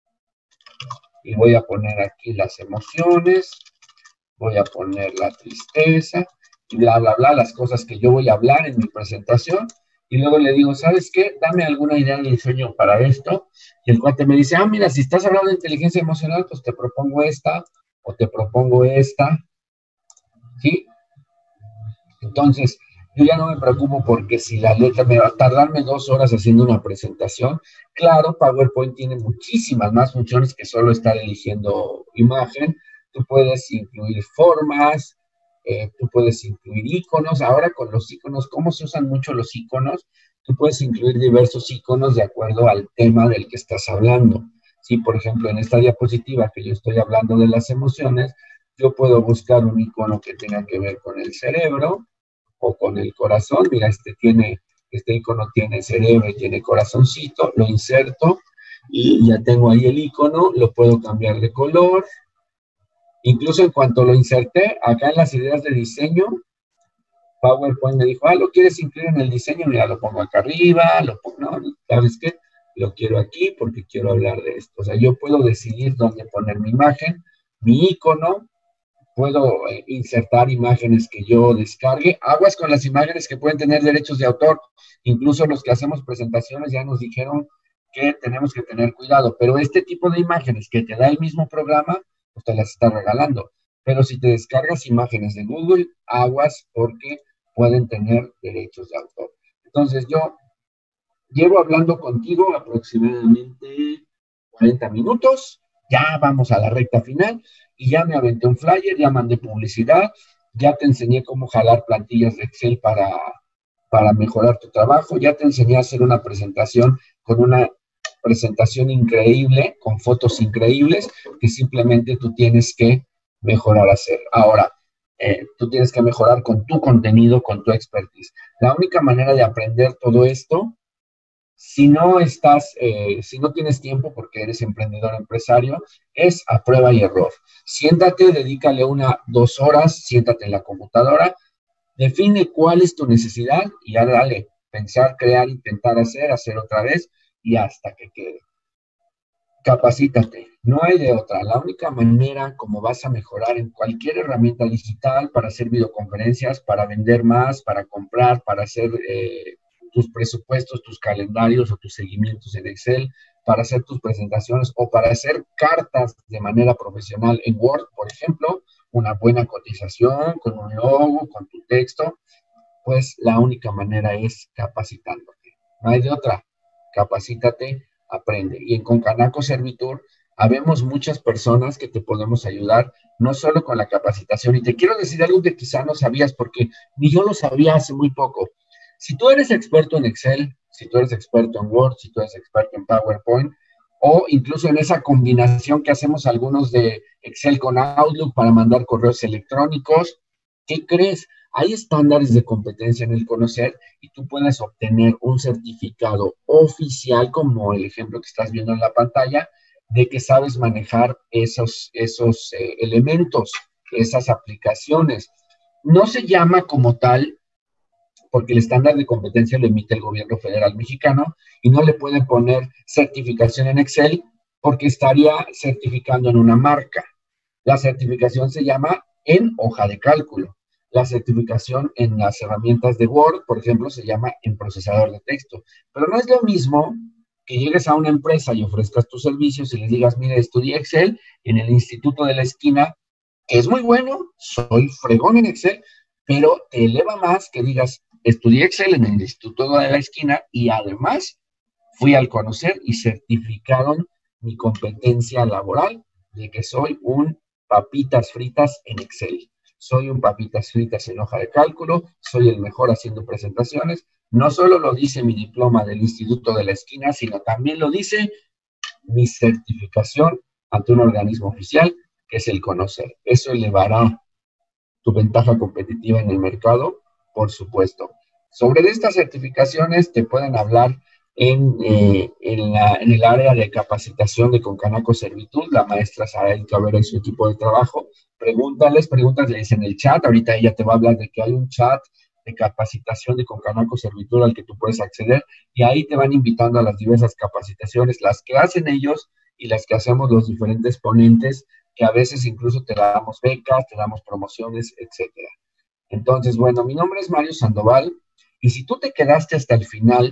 y voy a poner aquí las emociones, voy a poner la tristeza y bla, bla, bla, las cosas que yo voy a hablar en mi presentación. Y luego le digo, ¿sabes qué? Dame alguna idea de diseño para esto. Y el cuate me dice, mira, si estás hablando de inteligencia emocional, pues te propongo esta o te propongo esta. ¿Sí? Entonces, yo ya no me preocupo porque si la letra me va a tardarme 2 horas haciendo una presentación. Claro, PowerPoint tiene muchísimas más funciones que solo estar eligiendo imagen. Tú puedes incluir formas, tú puedes incluir iconos. Ahora con los iconos, ¿cómo se usan mucho los iconos? Tú puedes incluir diversos iconos de acuerdo al tema del que estás hablando. Sí, por ejemplo, en esta diapositiva que yo estoy hablando de las emociones, yo puedo buscar un icono que tenga que ver con el cerebro o con el corazón. Mira, este icono tiene cerebro y tiene corazoncito, lo inserto y ya tengo ahí el icono, lo puedo cambiar de color. Incluso en cuanto lo inserté, acá en las ideas de diseño, PowerPoint me dijo, ¿lo quieres incluir en el diseño? Mira, lo pongo acá arriba, no, ¿sabes qué? Lo quiero aquí porque quiero hablar de esto. O sea, yo puedo decidir dónde poner mi imagen, mi icono, puedo insertar imágenes que yo descargue. Aguas con las imágenes que pueden tener derechos de autor. Incluso los que hacemos presentaciones ya nos dijeron que tenemos que tener cuidado, pero este tipo de imágenes que te da el mismo programa, pues te las está regalando. Pero si te descargas imágenes de Google, aguas porque pueden tener derechos de autor. Entonces yo llevo hablando contigo aproximadamente 40 minutos, ya vamos a la recta final y ya me aventé un flyer, ya mandé publicidad, ya te enseñé cómo jalar plantillas de Excel para mejorar tu trabajo, ya te enseñé a hacer una presentación con una presentación increíble, con fotos increíbles, que simplemente tú tienes que mejorar a hacer. Ahora, tú tienes que mejorar con tu contenido, con tu expertise. La única manera de aprender todo esto, si no tienes tiempo porque eres emprendedor empresario, es a prueba y error. Siéntate, dedícale 2 horas, siéntate en la computadora, define cuál es tu necesidad y ya dale, pensar, crear, intentar hacer otra vez y hasta que quede. Capacítate, no hay de otra. La única manera como vas a mejorar en cualquier herramienta digital para hacer videoconferencias, para vender más, para comprar, para hacer tus presupuestos, tus calendarios o tus seguimientos en Excel, para hacer tus presentaciones o para hacer cartas de manera profesional en Word, por ejemplo, una buena cotización, con un logo, con tu texto, pues la única manera es capacitándote. No hay de otra. Capacítate, aprende. Y en Concanaco Servitur habemos muchas personas que te podemos ayudar, no solo con la capacitación. Y te quiero decir algo que quizá no sabías, porque ni yo lo sabía hace muy poco. Si tú eres experto en Excel, si tú eres experto en Word, si tú eres experto en PowerPoint, o incluso en esa combinación que hacemos algunos de Excel con Outlook para mandar correos electrónicos, ¿qué crees? Hay estándares de competencia en el conocer y tú puedes obtener un certificado oficial, como el ejemplo que estás viendo en la pantalla, de que sabes manejar esos elementos, esas aplicaciones. No se llama como tal, porque el estándar de competencia lo emite el gobierno federal mexicano y no le pueden poner certificación en Excel porque estaría certificando en una marca. La certificación se llama en hoja de cálculo. La certificación en las herramientas de Word, por ejemplo, se llama en procesador de texto. Pero no es lo mismo que llegues a una empresa y ofrezcas tus servicios y les digas, mire, estudié Excel en el instituto de la esquina, que es muy bueno, soy fregón en Excel, pero te eleva más que digas, estudié Excel en el instituto de la esquina y además fui al conocer y certificaron mi competencia laboral de que soy un papitas fritas en Excel. Soy un papitas fritas en hoja de cálculo, soy el mejor haciendo presentaciones. No solo lo dice mi diploma del Instituto de la Esquina, sino también lo dice mi certificación ante un organismo oficial, que es el conocer. Eso elevará tu ventaja competitiva en el mercado, por supuesto. Sobre estas certificaciones te pueden hablar en el área de capacitación de Concanaco Servitur, la maestra Saraí Cabrera y su equipo de trabajo. Pregúntales en el chat. Ahorita ella te va a hablar de que hay un chat de capacitación de Concanaco Servitur al que tú puedes acceder y ahí te van invitando a las diversas capacitaciones, las que hacen ellos y las que hacemos los diferentes ponentes, que a veces incluso te damos becas, te damos promociones, etcétera. Entonces, bueno, mi nombre es Mario Sandoval y si tú te quedaste hasta el final,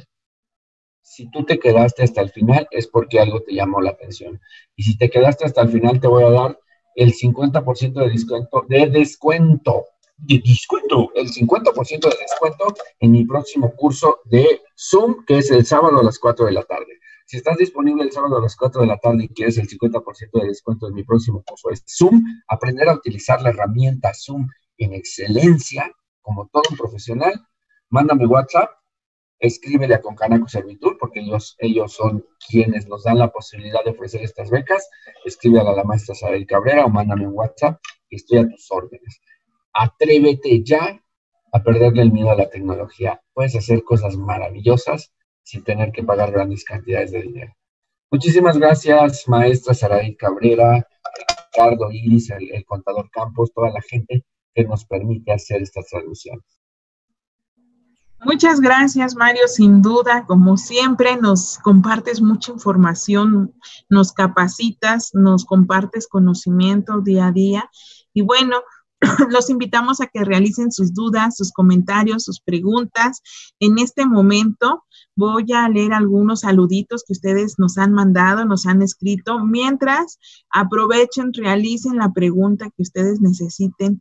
es porque algo te llamó la atención. Y si te quedaste hasta el final, te voy a dar el 50% de descuento, el 50% de descuento en mi próximo curso de Zoom, que es el sábado a las 4 de la tarde. Si estás disponible el sábado a las 4 de la tarde y quieres el 50% de descuento en mi próximo curso de Zoom, aprender a utilizar la herramienta Zoom en excelencia, como todo un profesional, mándame WhatsApp, escríbele a Concanaco Servitur, porque ellos son quienes nos dan la posibilidad de ofrecer estas becas. Escríbele a la maestra Saraí Cabrera o mándame un WhatsApp y estoy a tus órdenes. Atrévete ya a perderle el miedo a la tecnología. Puedes hacer cosas maravillosas sin tener que pagar grandes cantidades de dinero. Muchísimas gracias, maestra Saraí Cabrera, Ricardo Iris, el contador Campos, toda la gente que nos permite hacer estas traducciones. Muchas gracias, Mario. Sin duda, como siempre, nos compartes mucha información, nos capacitas, nos compartes conocimiento día a día. Y bueno, Los invitamos a que realicen sus dudas, sus comentarios, sus preguntas. En este momento voy a leer algunos saluditos que ustedes nos han mandado, nos han escrito. Mientras, aprovechen, realicen la pregunta que ustedes necesiten.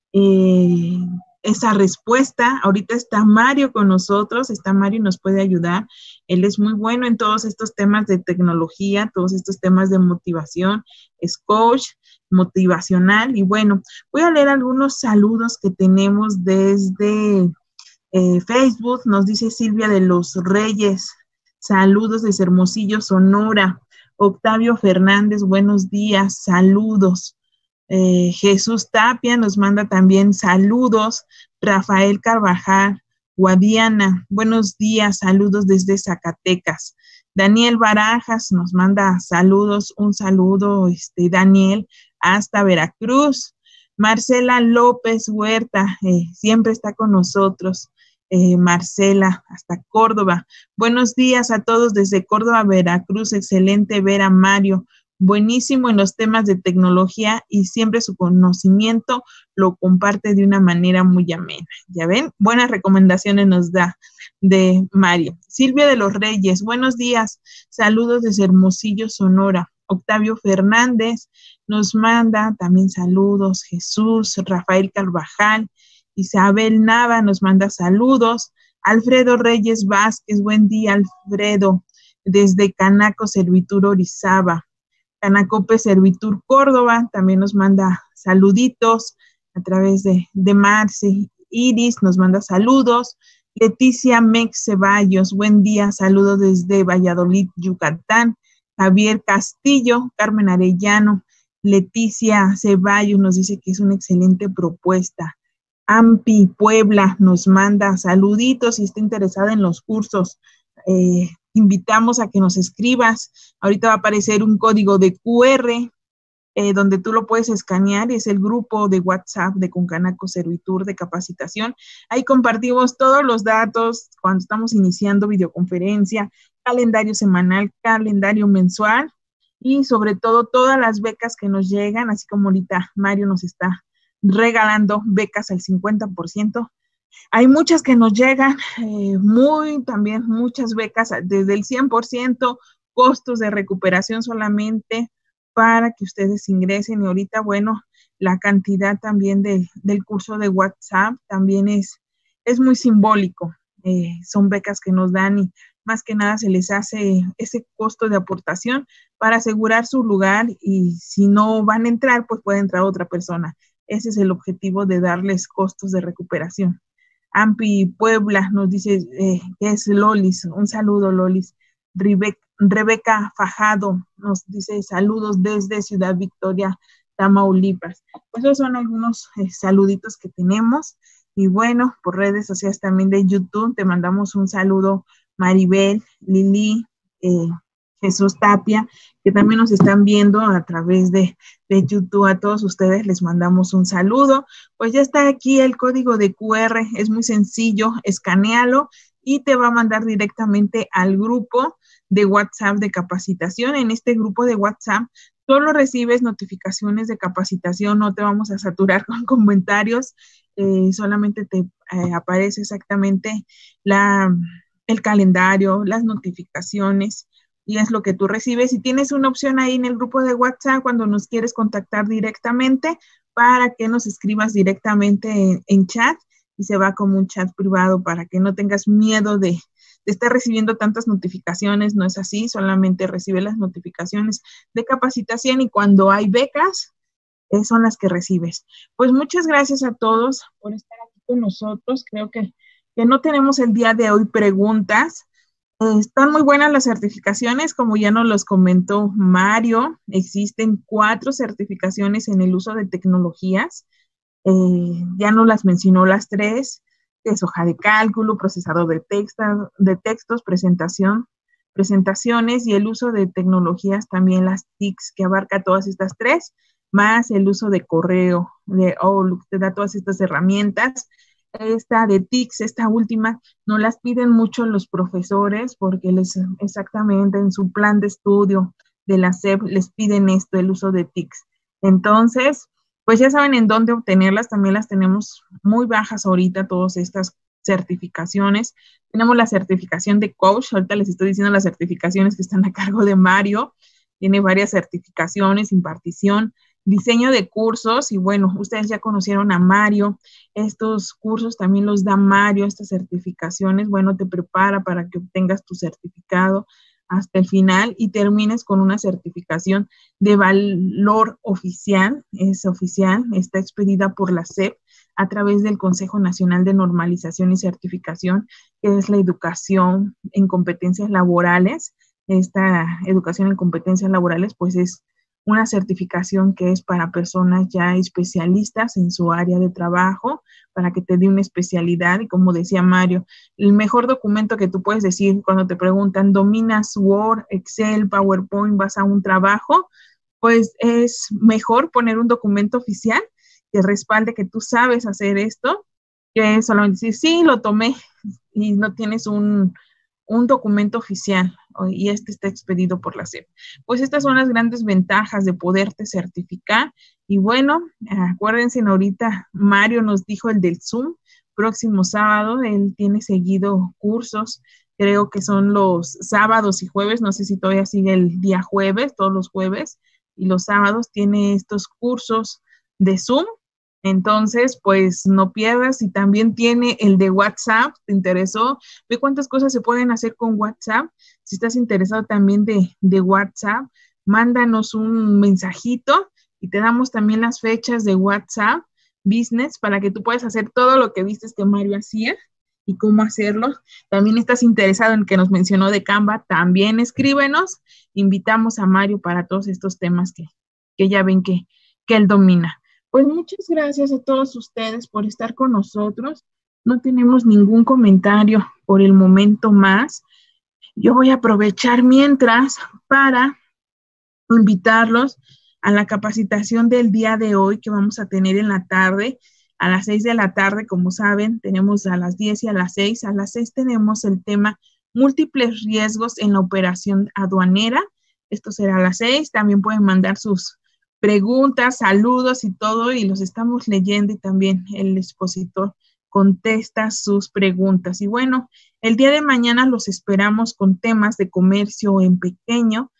Esa respuesta. Ahorita está Mario con nosotros, Mario y nos puede ayudar. Él es muy bueno en todos estos temas de tecnología, todos estos temas de motivación, es coach motivacional. Y bueno, voy a leer algunos saludos que tenemos desde Facebook. Nos dice Silvia de los Reyes, saludos desde Hermosillo, Sonora. Octavio Fernández, buenos días, saludos. Jesús Tapia nos manda también saludos. Rafael Carvajal, Guadiana, buenos días, saludos desde Zacatecas. Daniel Barajas nos manda saludos, un saludo, Daniel, hasta Veracruz. Marcela López Huerta, siempre está con nosotros. Marcela, hasta Córdoba. Buenos días a todos desde Córdoba, Veracruz. Excelente ver a Mario. Buenísimo en los temas de tecnología y siempre su conocimiento lo comparte de una manera muy amena. Ya ven, buenas recomendaciones nos da de Mario. Silvia de los Reyes, buenos días, saludos desde Hermosillo, Sonora. Octavio Fernández nos manda también saludos. Jesús, Rafael Carvajal, Isabel Nava nos manda saludos. Alfredo Reyes Vázquez, buen día, Alfredo, desde Canaco Servitur, Orizaba. Canacope Servitur, Córdoba, también nos manda saluditos a través de Marce. Iris nos manda saludos. Leticia Mex Ceballos, buen día, saludos desde Valladolid, Yucatán. Javier Castillo, Carmen Arellano, Leticia Ceballos nos dice que es una excelente propuesta. Ampi Puebla nos manda saluditos y está interesada en los cursos. Invitamos a que nos escribas. Ahorita va a aparecer un código de QR donde tú lo puedes escanear y es el grupo de WhatsApp de Concanaco Servitur de capacitación. Ahí compartimos todos los datos cuando estamos iniciando videoconferencia, calendario semanal, calendario mensual y sobre todo todas las becas que nos llegan, así como ahorita Mario nos está regalando becas al 50%. Hay muchas que nos llegan, también muchas becas desde el 100%, costos de recuperación solamente para que ustedes ingresen. Y ahorita, bueno, la cantidad también del curso de WhatsApp también es muy simbólico. Son becas que nos dan y más que nada se les hace ese costo de aportación para asegurar su lugar y si no van a entrar, pues puede entrar otra persona. Ese es el objetivo de darles costos de recuperación. Ampi Puebla nos dice que es Lolis. Un saludo, Lolis. Rebeca Fajado nos dice saludos desde Ciudad Victoria, Tamaulipas. Pues esos son algunos saluditos que tenemos. Y bueno, por redes sociales también de YouTube te mandamos un saludo, Maribel, Lili, Jesús Tapia, que también nos están viendo a través de YouTube. A todos ustedes les mandamos un saludo. Pues ya está aquí el código de QR, es muy sencillo, escanéalo y te va a mandar directamente al grupo de WhatsApp de capacitación. En este grupo de WhatsApp solo recibes notificaciones de capacitación, no te vamos a saturar con comentarios, solamente te aparece exactamente el calendario, las notificaciones, y es lo que tú recibes. Y tienes una opción ahí en el grupo de WhatsApp cuando nos quieres contactar directamente para que nos escribas directamente en chat y se va como un chat privado para que no tengas miedo de estar recibiendo tantas notificaciones. No es así, solamente recibe las notificaciones de capacitación y cuando hay becas son las que recibes. Pues muchas gracias a todos por estar aquí con nosotros. Creo que no tenemos el día de hoy preguntas. Están muy buenas las certificaciones, como ya nos los comentó Mario. Existen 4 certificaciones en el uso de tecnologías. Ya nos las mencionó las 3, que es hoja de cálculo, procesador de textos, presentaciones y el uso de tecnologías, también las TICs, que abarca todas estas 3, más el uso de correo, de Outlook, te da todas estas herramientas. Esta de TICs, esta última, no las piden mucho los profesores porque exactamente en su plan de estudio de la SEP les piden esto, el uso de TICs. Entonces, pues ya saben en dónde obtenerlas. También las tenemos muy bajas ahorita, todas estas certificaciones. Tenemos la certificación de coach, ahorita les estoy diciendo las certificaciones que están a cargo de Mario. Tiene varias certificaciones, impartición, diseño de cursos, y bueno, ustedes ya conocieron a Mario, estos cursos también los da Mario, estas certificaciones, bueno, te prepara para que obtengas tu certificado hasta el final y termines con una certificación de valor oficial, es oficial, está expedida por la SEP a través del Consejo Nacional de Normalización y Certificación, que es la educación en competencias laborales. Esta educación en competencias laborales, pues es una certificación que es para personas ya especialistas en su área de trabajo, para que te dé una especialidad. Y como decía Mario, el mejor documento que tú puedes decir cuando te preguntan, ¿dominas Word, Excel, PowerPoint, vas a un trabajo? Pues es mejor poner un documento oficial que respalde que tú sabes hacer esto, que solamente decir, sí, lo tomé, y no tienes un documento oficial y este está expedido por la SEP. Pues estas son las grandes ventajas de poderte certificar. Y bueno, acuérdense, ahorita Mario nos dijo el del Zoom, próximo sábado, él tiene seguido cursos, creo que son los sábados y jueves, no sé si todavía sigue el día jueves, todos los jueves, y los sábados tiene estos cursos de Zoom. Entonces, pues no pierdas. Y también tiene el de WhatsApp, ¿te interesó? Ve cuántas cosas se pueden hacer con WhatsApp. Si estás interesado también de WhatsApp, mándanos un mensajito y te damos también las fechas de WhatsApp Business para que tú puedas hacer todo lo que viste que Mario hacía y cómo hacerlo. También estás interesado en que nos mencionó de Canva, también escríbenos. Invitamos a Mario para todos estos temas que ya ven que él domina. Pues muchas gracias a todos ustedes por estar con nosotros. No tenemos ningún comentario por el momento más. Yo voy a aprovechar mientras para invitarlos a la capacitación del día de hoy que vamos a tener en la tarde, a las 6 de la tarde, como saben, tenemos a las 10 y a las 6. A las 6 tenemos el tema múltiples riesgos en la operación aduanera. Esto será a las 6. También pueden mandar sus preguntas, saludos y todo, y los estamos leyendo y también el expositor contesta sus preguntas. Y bueno, el día de mañana los esperamos con temas de comercio en pequeño.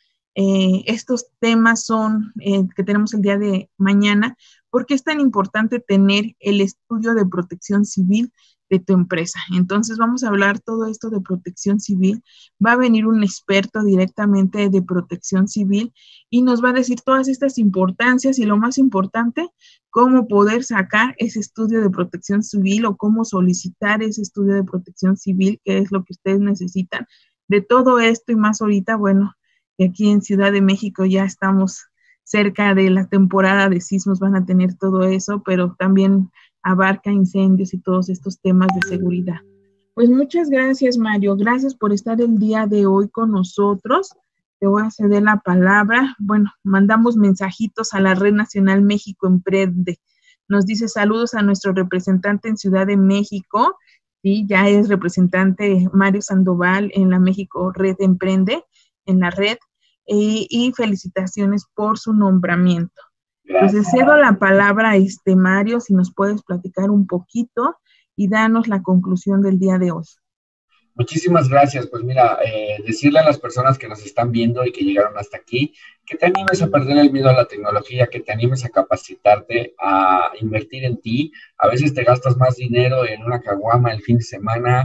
Estos temas son que tenemos el día de mañana. ¿Por qué es tan importante tener el estudio de protección civil de tu empresa? Entonces vamos a hablar todo esto de protección civil. Va a venir un experto directamente de protección civil y nos va a decir todas estas importancias y lo más importante, cómo poder sacar ese estudio de protección civil o cómo solicitar ese estudio de protección civil, que es lo que ustedes necesitan. De todo esto y más ahorita, bueno, aquí en Ciudad de México ya estamos cerca de la temporada de sismos, van a tener todo eso, pero también abarca incendios y todos estos temas de seguridad. Pues muchas gracias, Mario. Gracias por estar el día de hoy con nosotros. Te voy a ceder la palabra. Bueno, mandamos mensajitos a la Red Nacional México Emprende. Nos dice saludos a nuestro representante en Ciudad de México. Sí, ya es representante Mario Sandoval en la México Red Emprende, en la red. Y felicitaciones por su nombramiento. Entonces cedo la palabra a Mario, si nos puedes platicar un poquito y danos la conclusión del día de hoy. Muchísimas gracias. Pues mira, decirle a las personas que nos están viendo y que llegaron hasta aquí, que te animes a perder el miedo a la tecnología, que te animes a capacitarte, a invertir en ti. A veces te gastas más dinero en una caguama el fin de semana,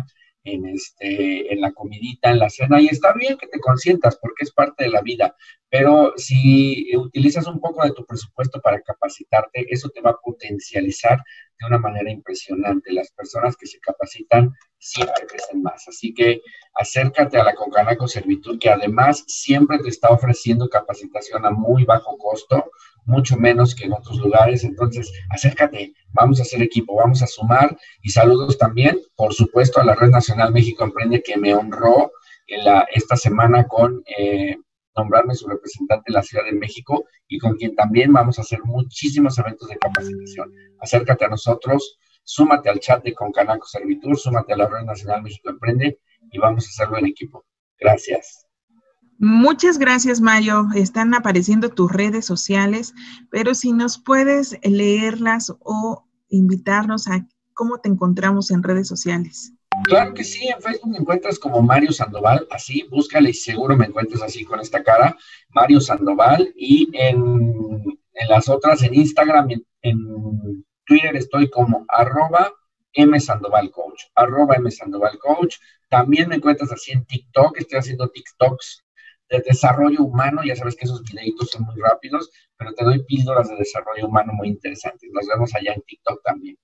en la comidita, en la cena, y está bien que te consientas porque es parte de la vida, pero si utilizas un poco de tu presupuesto para capacitarte, eso te va a potencializar de una manera impresionante. Las personas que se capacitan siempre crecen más, así que acércate a la Concanaco Servitur, que además siempre te está ofreciendo capacitación a muy bajo costo, mucho menos que en otros lugares. Entonces, acércate, vamos a hacer equipo, vamos a sumar. Y saludos también, por supuesto, a la Red Nacional México Emprende, que me honró esta semana con nombrarme su representante en la Ciudad de México, y con quien también vamos a hacer muchísimos eventos de capacitación. Acércate a nosotros, súmate al chat de Concanaco Servitur, súmate a la Red Nacional México Emprende, y vamos a hacerlo en equipo. Gracias. Muchas gracias, Mario. Están apareciendo tus redes sociales, pero si nos puedes leerlas o invitarnos a cómo te encontramos en redes sociales. Claro que sí, en Facebook me encuentras como Mario Sandoval, así, búscale y seguro me encuentras así con esta cara, Mario Sandoval, y en las otras, en Instagram, en Twitter estoy como @msandovalcoach, @msandovalcoach. También me encuentras así en TikTok, estoy haciendo TikToks de desarrollo humano, ya sabes que esos videitos son muy rápidos, pero te doy píldoras de desarrollo humano muy interesantes. Nos vemos allá en TikTok también.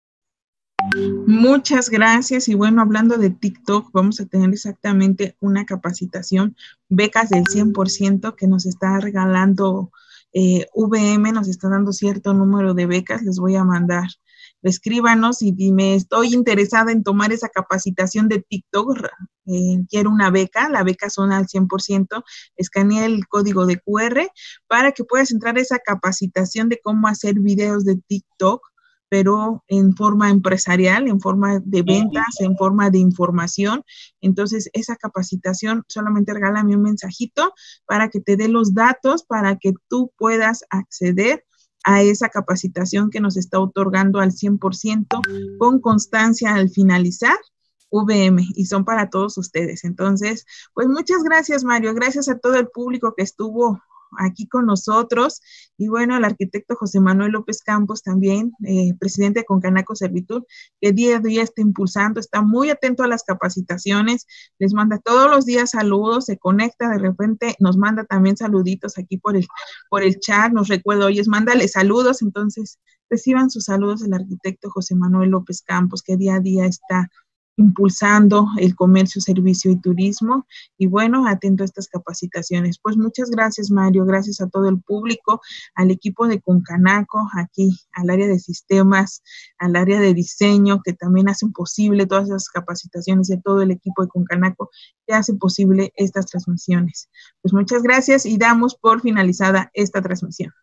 Muchas gracias. Y bueno, hablando de TikTok, vamos a tener exactamente una capacitación, becas del 100% que nos está regalando VM, nos está dando cierto número de becas. Les voy a mandar, escríbanos y dime, estoy interesada en tomar esa capacitación de TikTok, quiero una beca, la beca son al 100%, escanea el código de QR para que puedas entrar a esa capacitación de cómo hacer videos de TikTok, pero en forma empresarial, en forma de ventas, en forma de información. Entonces, esa capacitación, solamente regálame un mensajito para que te dé los datos, para que tú puedas acceder a esa capacitación que nos está otorgando al 100% con constancia al finalizar VM, y son para todos ustedes. Entonces, pues muchas gracias, Mario, gracias a todo el público que estuvo aquí con nosotros, y bueno, al arquitecto José Manuel López Campos también, presidente de Concanaco Servitur, que día a día está impulsando, está muy atento a las capacitaciones, les manda todos los días saludos, se conecta, de repente nos manda también saluditos aquí por el chat, nos recuerda, oye, mándale saludos. Entonces reciban sus saludos del arquitecto José Manuel López Campos, que día a día está impulsando el comercio, servicio y turismo, y bueno, atento a estas capacitaciones. Pues muchas gracias, Mario, gracias a todo el público, al equipo de Concanaco, aquí, al área de sistemas, al área de diseño, que también hacen posible todas esas capacitaciones, y a todo el equipo de Concanaco que hace posible estas transmisiones. Pues muchas gracias y damos por finalizada esta transmisión.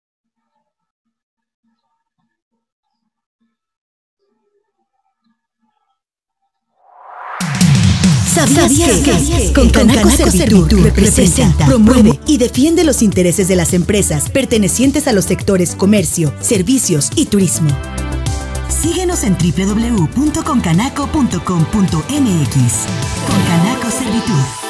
¿Sabías que Concanaco Servitur representa, promueve y defiende los intereses de las empresas pertenecientes a los sectores comercio, servicios y turismo? Síguenos en www.concanaco.com.mx. Concanaco Servitur.